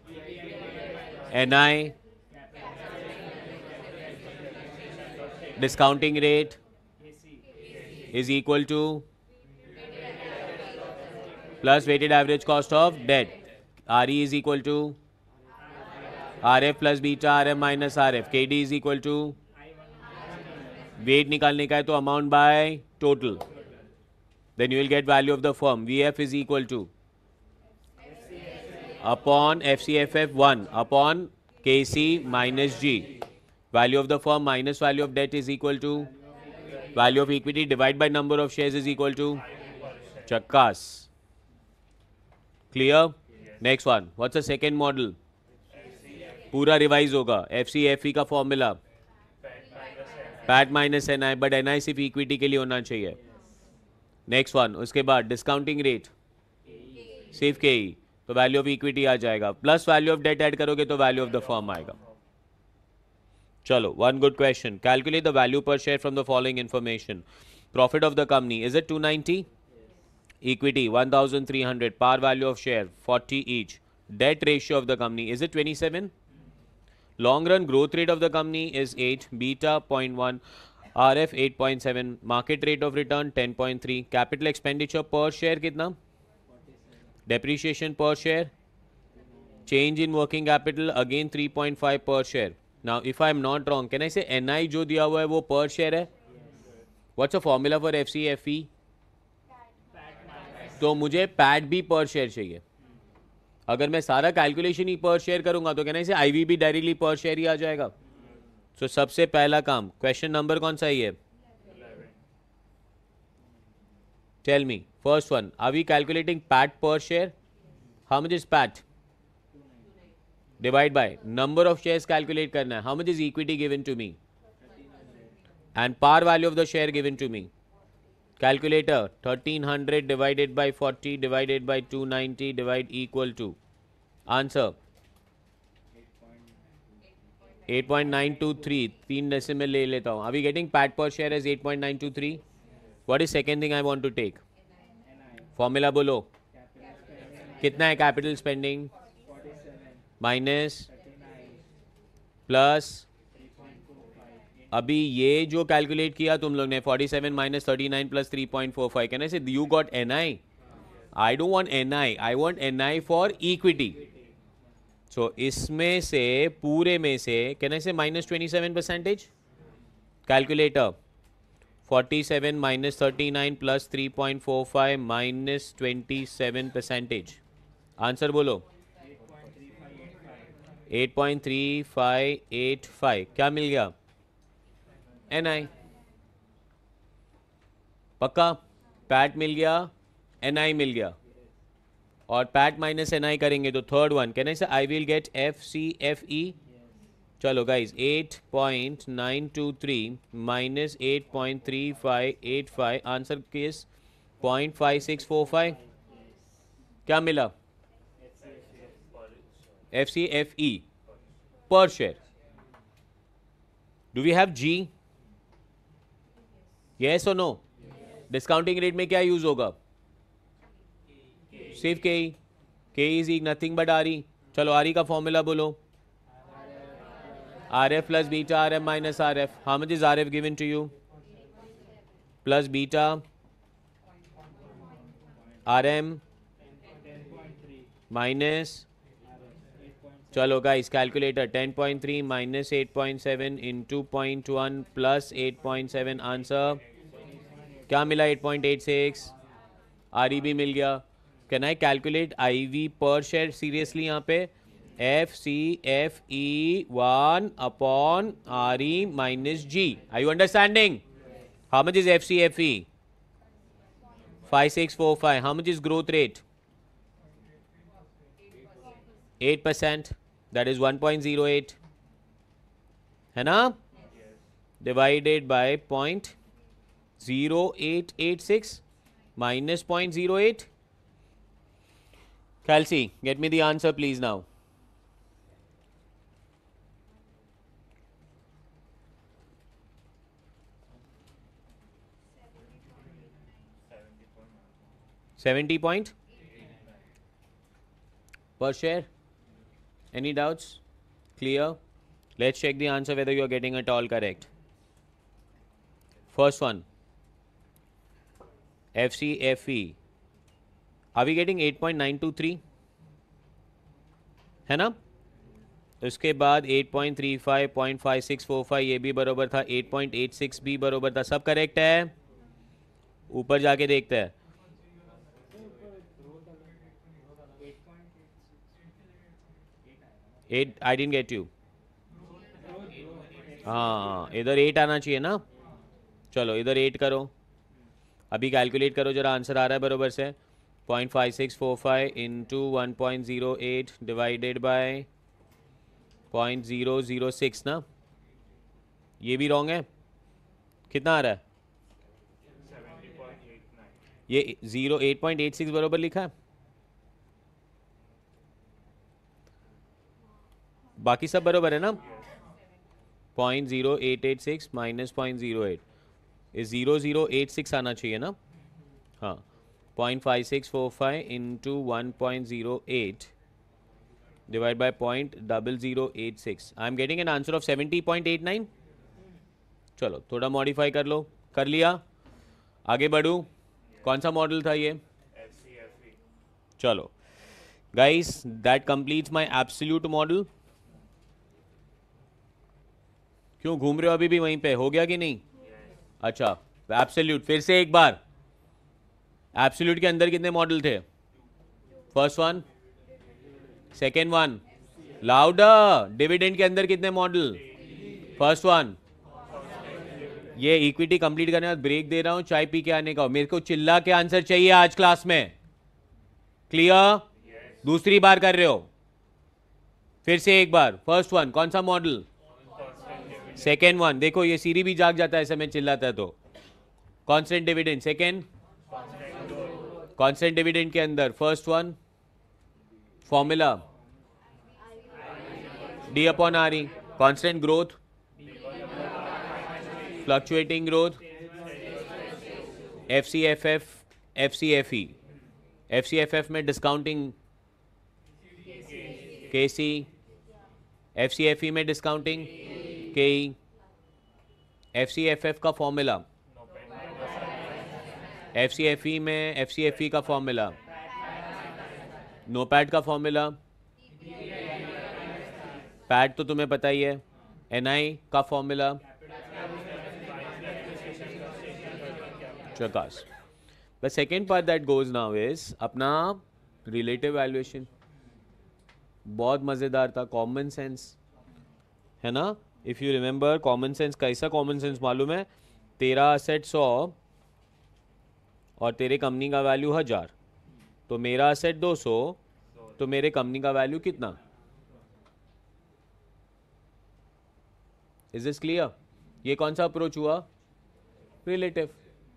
N I, discounting rate is equal to plus weighted average cost of debt. R E is equal to R F plus beta R M minus R F. K D is equal to weight निकालने का है तो amount by total. Then you will get value of the firm. V F is equal to upon F C F F one upon K C minus G. Value of the firm minus value of debt is equal to value of equity divided by number of shares is equal to chakkas. Clear? Next one. What's the second model? पूरा revise होगा. F C F E का formula PAT minus N I, but N I सिर्फ equity के लिए होना चाहिए. Next one. उसके बाद डिस्काउंटिंग रेट सिर्फ के ई, तो वैल्यू ऑफ इक्विटी आ जाएगा. Plus value of debt add करोगे तो वैल्यू ऑफ द फर्म आएगा. चलो one good question. Calculate the value per share from the following information. Profit of the company is it two ninety? Equity one thousand three hundred. Par value of share forty each. Debt ratio of the company is it twenty seven? Long run growth rate of the company is eight. Beta point one. R F eight point seven. Market rate of return ten point three. Capital expenditure per share कितना? Depreciation per share change in working capital again three point five per share. Now if I am not wrong, can I say N I जो दिया हुआ है वो per share है? What's the formula for F C F E? तो मुझे PAT भी पर शेयर चाहिए. अगर मैं सारा कैलकुलेशन ही पर शेयर करूंगा तो कहना इसे आईवी भी डायरेक्टली पर शेयर ही आ जाएगा. सो so, सबसे पहला काम, क्वेश्चन नंबर कौन सा ही है? Tell me first one, are we calculating PAT per share? How much is PAT? Divide by number of shares calculate करना है. How much is equity given to me and par value of the share given to me. Calculator, thirteen hundred divided by forty divided by two ninety divide equal to answer eight point nine two three. तीन decimal ले लेता हूँ. Are we getting pat per share as eight point nine two three? What is second thing I want to take? Formula बोलो. कितना है capital spending? Minus plus अभी ये जो कैलकुलेट किया तुम लोग ने forty-seven minus thirty-nine plus three point four five. Can I say you got N I? I don't want N I. I want N I for equity. So इसमें से पूरे में से can I say minus twenty-seven percentage? Calculator. forty-seven minus thirty-nine plus three point four five minus twenty-seven percentage. Answer बोलो. eight point three five eight five. क्या मिल गया? N I. पक्का पैट मिल गया, एन आई मिल गया. और पैट माइनस एन आई करेंगे तो third one can I say I will get F C F E. चलो guys eight point nine two three minus eight point three five eight five. Answer किस zero point five six four five. क्या मिला? F C F E per share. Do we have G? Yes और no? Discounting rate में क्या use होगा? सिर्फ K E. K is nothing but R E. चलो R E का formula बोलो. R F plus beta R M minus R F. How much is R F given to you? Plus beta R M minus. चलो guys calculator. ten point three minus eight point seven into zero point one plus eight point seven. Answer क्या मिला? eight point eight six. R E भी मिल गया. Can I calculate I V per share seriously यहाँ पे? F C F E one upon R E minus G. I you understanding? How much is F C F E? five six four five. How much is growth rate? eight percent. That is one point zero eight. है ना? Divided by point zero eight eight six minus point zero eight. Kelsey, get me the answer please now. seventy point per share. Any doubts? Clear? Let's check the answer whether you are getting it all correct. First one, F C F E. Are we getting eight point nine two three? है ना? उसके बाद eight point three five, zero point five six four five ये भी बरोबर था, eight point eight six भी बरोबर था. सब करेक्ट है? ऊपर जाके देखते हैं. Eight. I didn't get you. हाँ इधर एट आना चाहिए ना. चलो इधर एट करो. अभी कैलकुलेट करो जरा. आंसर आ रहा है बरोबर से. Point five six four five into one point zero eight divided by point zero zero six ना. ये भी रॉन्ग है. कितना आ रहा है? ये zero eight point eight six बरोबर लिखा है. बाकी सब बरोबर है ना. Point zero eight eight six minus point zero eight is zero zero eight six आना चाहिए ना. हाँ point five six four five into one point zero eight divide by point double zero eight six. I am getting an answer of seventy point eight nine. चलो थोड़ा modify कर लो. कर लिया? आगे बढ़ूँ? कौन सा मॉडल था ये? चलो guys that completes my absolute model. क्यों घूम रहे हो अभी भी वहीं पे? हो गया कि नहीं? अच्छा, एब्सोल्यूट फिर से एक बार. एब्सोल्यूट के अंदर कितने मॉडल थे? First one, second one, louder. Dividend के अंदर कितने मॉडल? First one. ये इक्विटी कंप्लीट करने के बाद ब्रेक दे रहा हूं, चाय पी के आने का. मेरे को चिल्ला के आंसर चाहिए आज क्लास में. क्लियर? दूसरी बार कर रहे हो. फिर से एक बार. फर्स्ट वन कौन सा मॉडल? Second one. देखो ये सीरी भी जाग जाता है ऐसे में चिल्लाता है तो. Constant dividend. Second constant dividend के अंदर first one formula D upon R E. Constant growth, fluctuating growth, F C F F, F C F E. F C F F में discounting K C, F C F E में discounting K E. F C F F का formula, F C F E में F C F E का formula, नोपैड का formula, pad तो तुम्हें पता ही है, एन आई का फॉर्मूला, चकास. The second part that goes now is अपना रिलेटिव वैल्यूएशन. बहुत मज़ेदार था. कॉमन सेंस है ना. If you remember common sense, कैसा कॉमन सेंस मालूम है? तेरा असेट सौ और तेरे कंपनी का वैल्यू हज़ार, तो मेरा असेट दो सौ, तो मेरे कंपनी का वैल्यू कितना? Is this clear? ये कौन सा अप्रोच हुआ? Relative.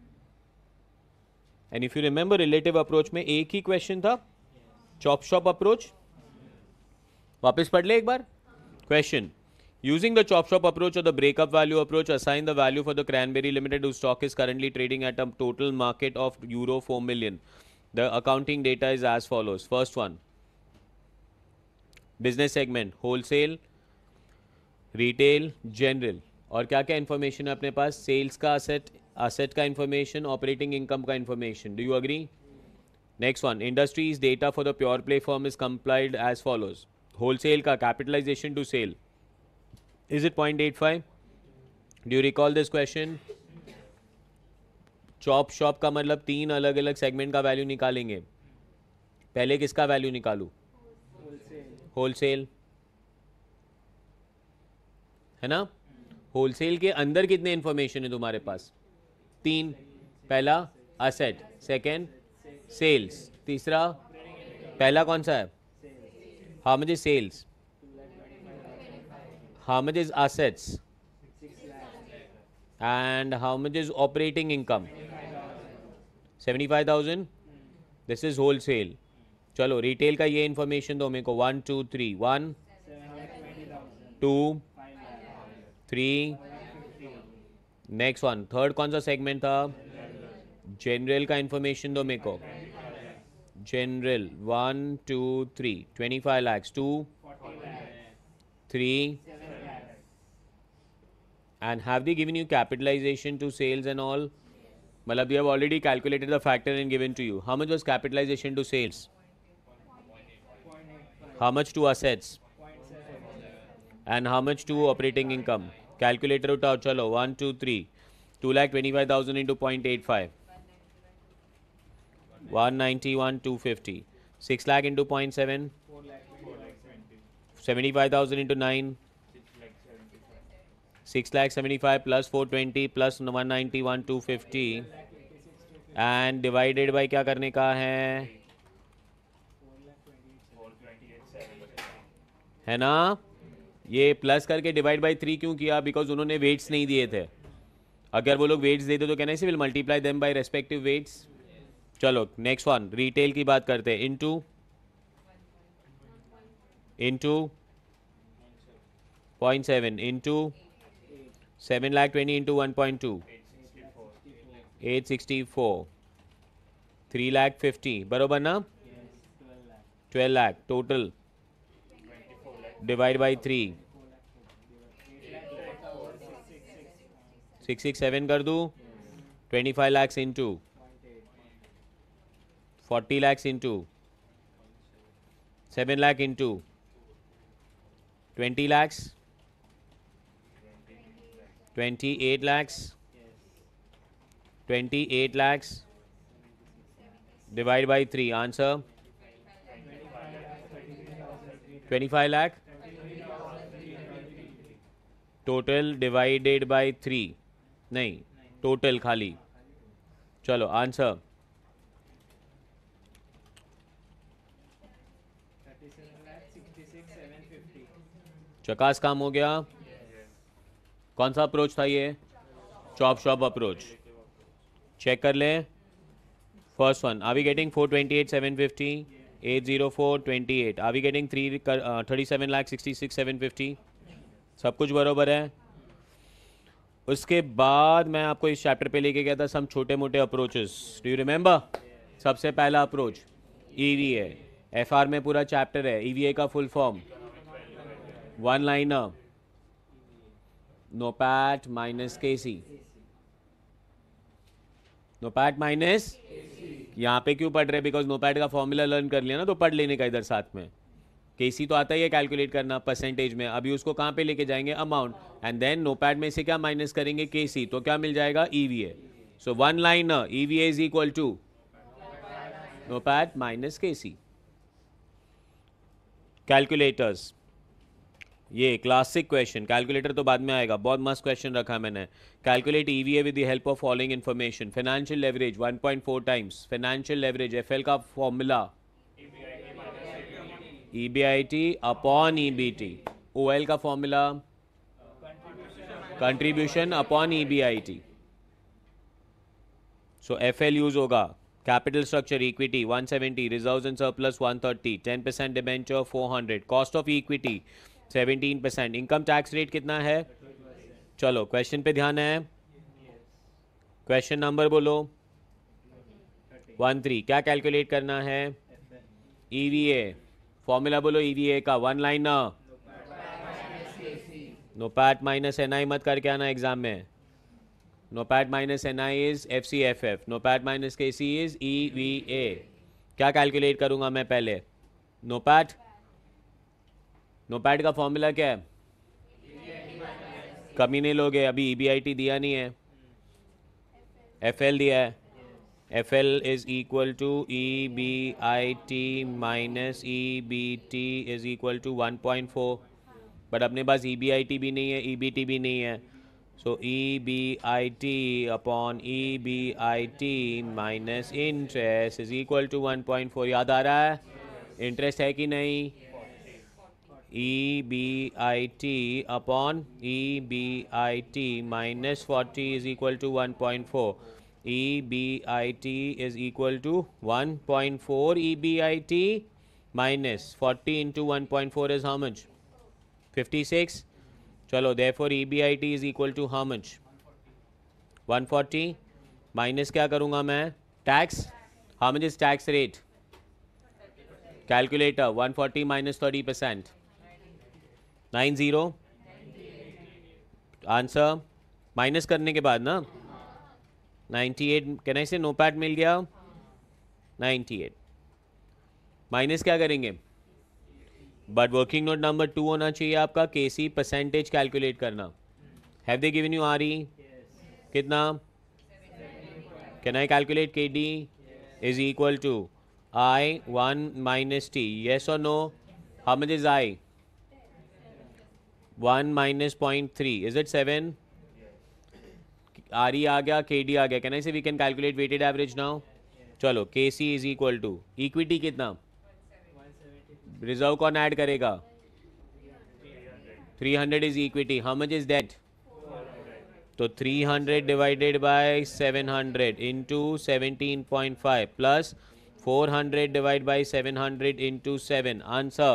And if you remember relative approach में एक ही क्वेश्चन था, चॉप शॉप अप्रोच. वापस पढ़ ले एक बार question. Using the chop shop approach or the breakup value approach, assign the value for the Cranberry Limited whose stock is currently trading at a total market of euro four million. The accounting data is as follows. First one, business segment, wholesale, retail, general. और क्या क्या information है अपने पास? Sales का asset, asset का information, operating income का information. Do you agree? Next one, industries data for the pure play firm is compiled as follows. Wholesale का capitalization to sale. Is it zero point eight five? Do you recall this question? Chop shop का मतलब तीन अलग अलग segment का value निकालेंगे. पहले किसका वैल्यू निकालूं? होलसेल है ना. होलसेल के अंदर कितने इंफॉर्मेशन है तुम्हारे पास? तीन. पहला असेट, सेकेंड सेल्स, तीसरा पहला कौन सा है? How much is sales? How much is assets? And how much is operating income? seventy-five thousand. This is wholesale. चलो रिटेल का ये इंफॉर्मेशन दो मेरे को. One two three. One, two, three. Next one. Third कौन सा सेगमेंट था? General का इंफॉर्मेशन दो मेरे को. General one two three. Twenty five lakhs. Two, three. And have they given you capitalization to sales and all? Malab, you have already calculated the factor and given to you. How much was capitalization to sales? How much to assets? And how much to operating income? Calculator utao chalo. one, two, three. two lakh twenty-five thousand into zero point eight five. one ninety-one, two fifty. six lakh into zero point seven. seventy-five thousand into nine. six lakh seventy-five plus four twenty plus one ninety-one two fifty and divided by क्या करने का है? है ना. ये plus करके divide by three क्यों किया? बिकॉज उन्होंने वेट्स नहीं दिए थे. अगर वो लोग वेट्स देते तो कहना ऐसे will multiply them by respective weights. चलो नेक्स्ट वन रिटेल की बात करते हैं. Into into point seven into seven lakh twenty into one point two. eight sixty-four. three lakh fifty. बरोबर ना? twelve lakh total. Divide by three. six six seven कर दूँ. twenty-five lakhs into. forty lakhs into. Seven lakh into twenty lakhs, twenty eight lakhs, twenty eight lakhs divide by three, answer twenty five lakh total divided by three, नहीं total खाली। चलो answer चकास काम हो गया। कौन सा अप्रोच था ये? Chop shop approach. चेक कर लें। First one, are we getting four twenty eight seven fifty, eight zero four twenty eight, are we getting three thirty seven lakh sixty six seven fifty, सब कुछ बराबर है। उसके बाद मैं आपको इस चैप्टर पे लेके गया था सम छोटे मोटे अप्रोचेस, डू यू रिमेंबर? सबसे पहला अप्रोच ईवीए, एफआर में पूरा चैप्टर है। ईवीए का full form one liner, NOPAT minus KC, NOPAT minus, यहाँ पे क्यों पढ़ रहे हैं? बिकॉज नोपैट का फॉर्मूला लर्न कर लिया ना, तो पढ़ लेने का इधर साथ में। केसी तो आता ही है कैलकुलेट करना परसेंटेज में, अभी उसको कहाँ पे लेके जाएंगे? अमाउंट, एंड देन नोपैट में से क्या माइनस करेंगे? केसी, तो क्या मिल जाएगा? EVA. So one liner EVA is equal to NOPAT minus KC. Calculators, ये क्लासिक क्वेश्चन, कैलकुलेटर तो बाद में आएगा, बहुत मस्त क्वेश्चन रखा मैंने। Calculate EVA with the help of following information. Financial leverage one point four times, financial leverage FL का formula EBIT upon EBT, OL का formula contribution upon EBIT. So FL use होगा। Capital structure equity one seventy, reserves and surplus one thirty, ten percent debenture four hundred, cost of equity seventeen percent, income tax rate कितना है? चलो question पे ध्यान है। Question number बोलो one three, क्या calculate करना है? ईवीए, फॉर्मूला बोलो ईवीए का, one liner NOPAT minus NI मत करके आना एग्जाम में। NOPAT minus NI is F C F F, NOPAT minus K C is E V A. क्या कैलकुलेट करूंगा मैं पहले? नोपैट, नोपैट का फॉर्मूला क्या है? कमी नहीं लोगे, अभी ईबीआईटी दिया नहीं है, एफएल दिया है। FL is equal to E B I T minus E B T is equal to one point four, but अपने पास ई बी आई टी भी नहीं है, ई बी टी भी नहीं है। So E B I T upon E B I T minus interest is equal to one point four. याद आ रहा है? इंटरेस्ट है कि नहीं? E B I T upon E B I T minus forty is equal to one point four. E B I T is equal to one point four E B I T minus forty into one point four is how much? fifty-six. चलो therefore E B I T is equal to how much? one forty. Minus क्या करूँगा मैं? Tax, how much is tax rate? Calculator one forty minus thirty percent, ninety. Answer minus करने के बाद ना ninety-eight, can I से NOPAT मिल गया ninety-eight। Minus क्या करेंगे? But working note number two होना चाहिए आपका, केसी परसेंटेज कैलकुलेट करना। Have they given you R E कितना? Can I calculate K D is equal to I one minus T, yes और no? How much is I? One minus point three, is it seven? R E आ गया, K D आ गया, can I say we can calculate weighted average now. चलो K C is equal to equity कितना? Reserve कौन add करेगा? Three hundred is equity, how much is debt? तो three hundred divided by seven hundred into seventeen point five plus four hundred divide by seven hundred into seven, answer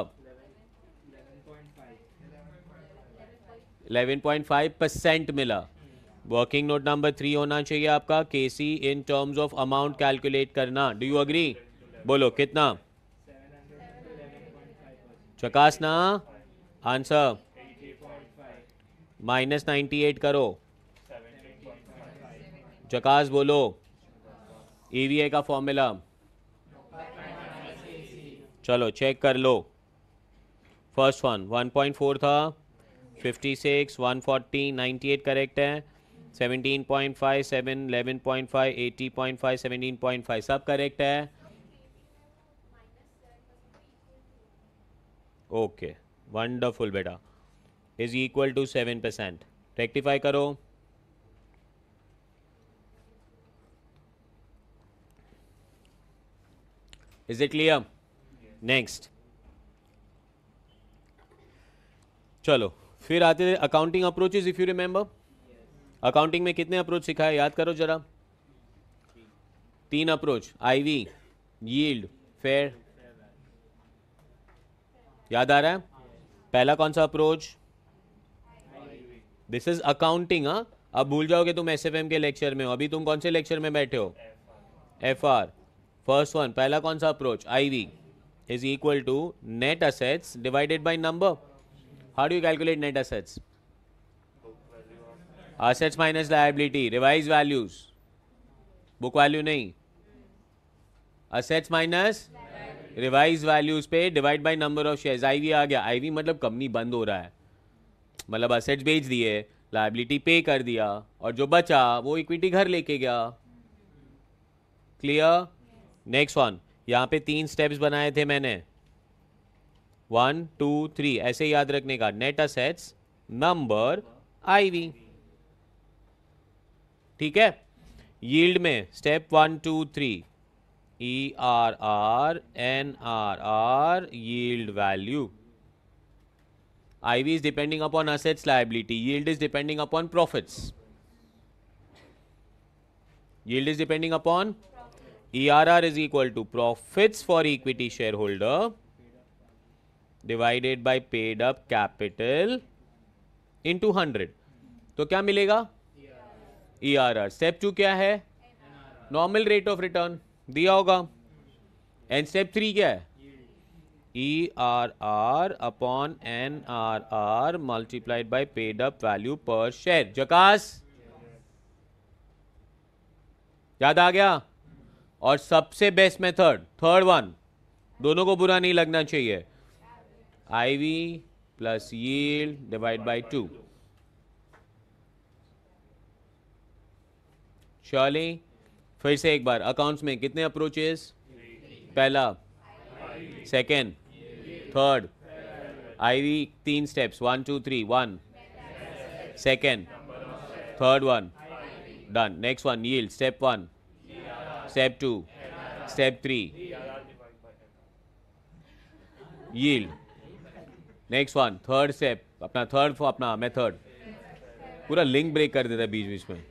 eleven point five percent मिला। Working note number three होना चाहिए आपका, केसी in terms of amount calculate करना। Do you agree? बोलो कितना? चकास ना answer minus ninety eight करो। चकास बोलो ईवीए का फॉर्मूला। चलो चेक कर लो. First one one point four था, fifty six, one forty, ninety eight correct है, seventeen point five, seven, eleven point five, eighty point five, seventeen point five सब correct है. ओके वंडरफुल बेटा. Is equal to seven percent. Rectify करो. Is it clear? Next. चलो फिर आते थे accounting approaches. If you remember accounting में कितने अप्रोच सिखाए याद करो जरा. तीन अप्रोच. Ivy, yield, fair. याद आ रहा है? पहला कौन सा अप्रोच? This is accounting. हाँ अब भूल जाओगे तुम एसएफएम के लेक्चर में हो. अभी तुम कौन से लेक्चर में बैठे हो? एफआर. फर्स्ट वन पहला कौन सा approach? IV is equal to net assets divided by number. How do you calculate net assets? Assets minus liability, revise values, book value नहीं. असेट्स माइनस रिवाइज वैल्यूज पे divide by number of shares. IV आ गया. IV मतलब company बंद हो रहा है, मतलब असेट्स बेच दिए, लायबिलिटी पे कर दिया, और जो बचा वो इक्विटी घर लेके गया. क्लियर? Next one. यहाँ पे तीन स्टेप्स बनाए थे मैंने, वन टू थ्री, ऐसे याद रखने का. Net assets, number, IV. ठीक है. यील्ड में step one two three, E R R, N R R, yield value. I V is depending upon assets liability. Yield is depending upon profits. Yield is depending upon E R R is equal to profits for equity shareholder divided by paid up capital into one hundred. तो क्या मिलेगा? E R R. Step two क्या है? Normal rate of return दिया होगा. And step three क्या है? E R R upon N R R multiplied by paid up value per share. जकास याद आ गया? और सबसे बेस्ट मेथड थर्ड वन, दोनों को बुरा नहीं लगना चाहिए, IV plus yield divide by two. Surely. फिर से एक बार, अकाउंट्स में कितने अप्रोचेस? पहला, सेकेंड, थर्ड. आईवी तीन steps, one two three. One, second, third one, done. Next one yield, step one, step two, step three, yield. Next one third step, अपना third अपना मेथड. पूरा लिंक ब्रेक कर देता है बीच बीच में.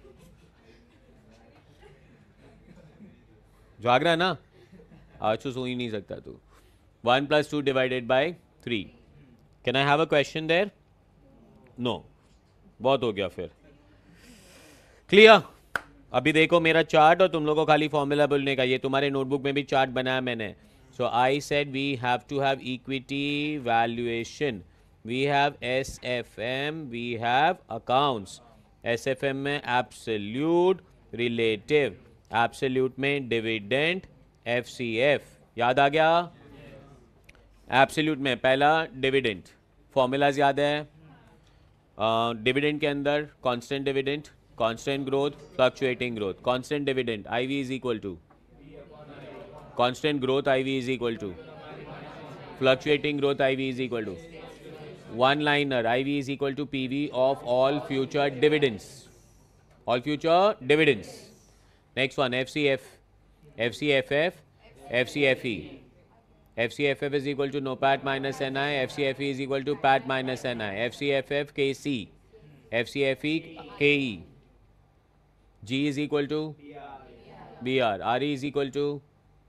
जाग रहा है ना? आज तो सो ही नहीं सकता तू. One plus two divided by three. Can I have a question there? No. बहुत हो गया फिर. क्लियर? अभी देखो मेरा चार्ट और तुम लोगों को खाली फॉर्मूला बोलने का. ये तुम्हारे नोटबुक में भी चार्ट बनाया मैंने. So I said we have to have equity valuation, we have S F M, we have accounts. S F M में एब्सोल्यूट, रिलेटिव. एब्सोल्यूट में डिविडेंड, एफ सी एफ. याद आ गया? एब्सोल्यूट में पहला डिविडेंड. फॉर्मूलाज याद है? डिविडेंड uh, के अंदर constant dividend, constant growth, fluctuating growth. Constant dividend ivy is equal to constant growth, ivy is equal to fluctuating growth, ivy is equal to one liner, IV is equal to PV of all future dividends. All future dividends. Next one F C F, F C F F, F C F E. F C F F is equal to NOPAT minus N I, F C F E is equal to P A T minus N I, F C F F K C, F C F E K E, G is equal to B R, R E is equal to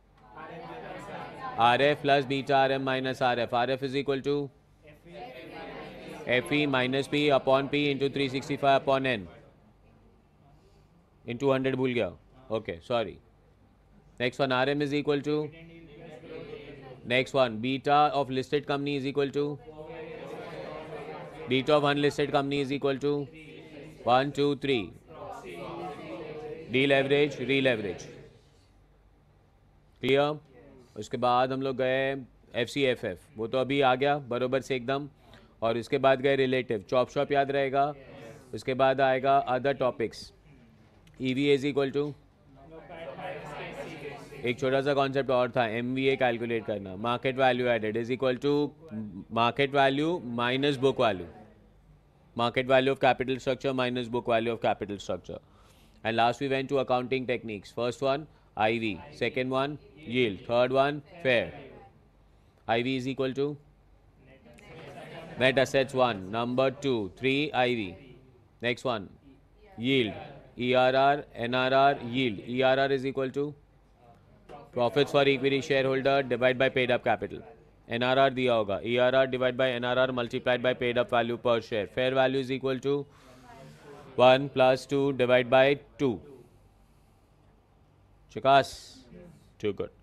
R F plus beta R M minus R F, R F is equal to F E minus P upon P into three sixty-five upon N. into one hundred भूल गया. Okay, sorry. Next one, R M is equal to next one, beta of listed company is equal to beta of unlisted company is equal to one, two, three. Deleverage, releverage. Clear? उसके बाद हम लोग गए F C F F वो तो अभी आ गया बरोबर से एकदम. और उसके बाद गए रिलेटिव, चॉप शॉप याद रहेगा. उसके बाद आएगा other topics. E V is equal to, एक छोटा सा कॉन्सेप्ट और था, एम वी ए कैलकुलेट करना. Market value added is equal to market value minus book value. Market value of capital structure minus book value of capital structure. And last we went to accounting techniques. First one, I V. Second one, yield. Third one, fair. I V is equal to net assets one. Number two, three, I V. Next one, yield. E R R, N R R, yield. E R R is equal to profits for equity shareholder divided by paid up capital. N R R दिया होगा, E R R divided by N R R multiplied by paid up value per share. Fair value is equal to one plus two divided by two. Chikas? Too good.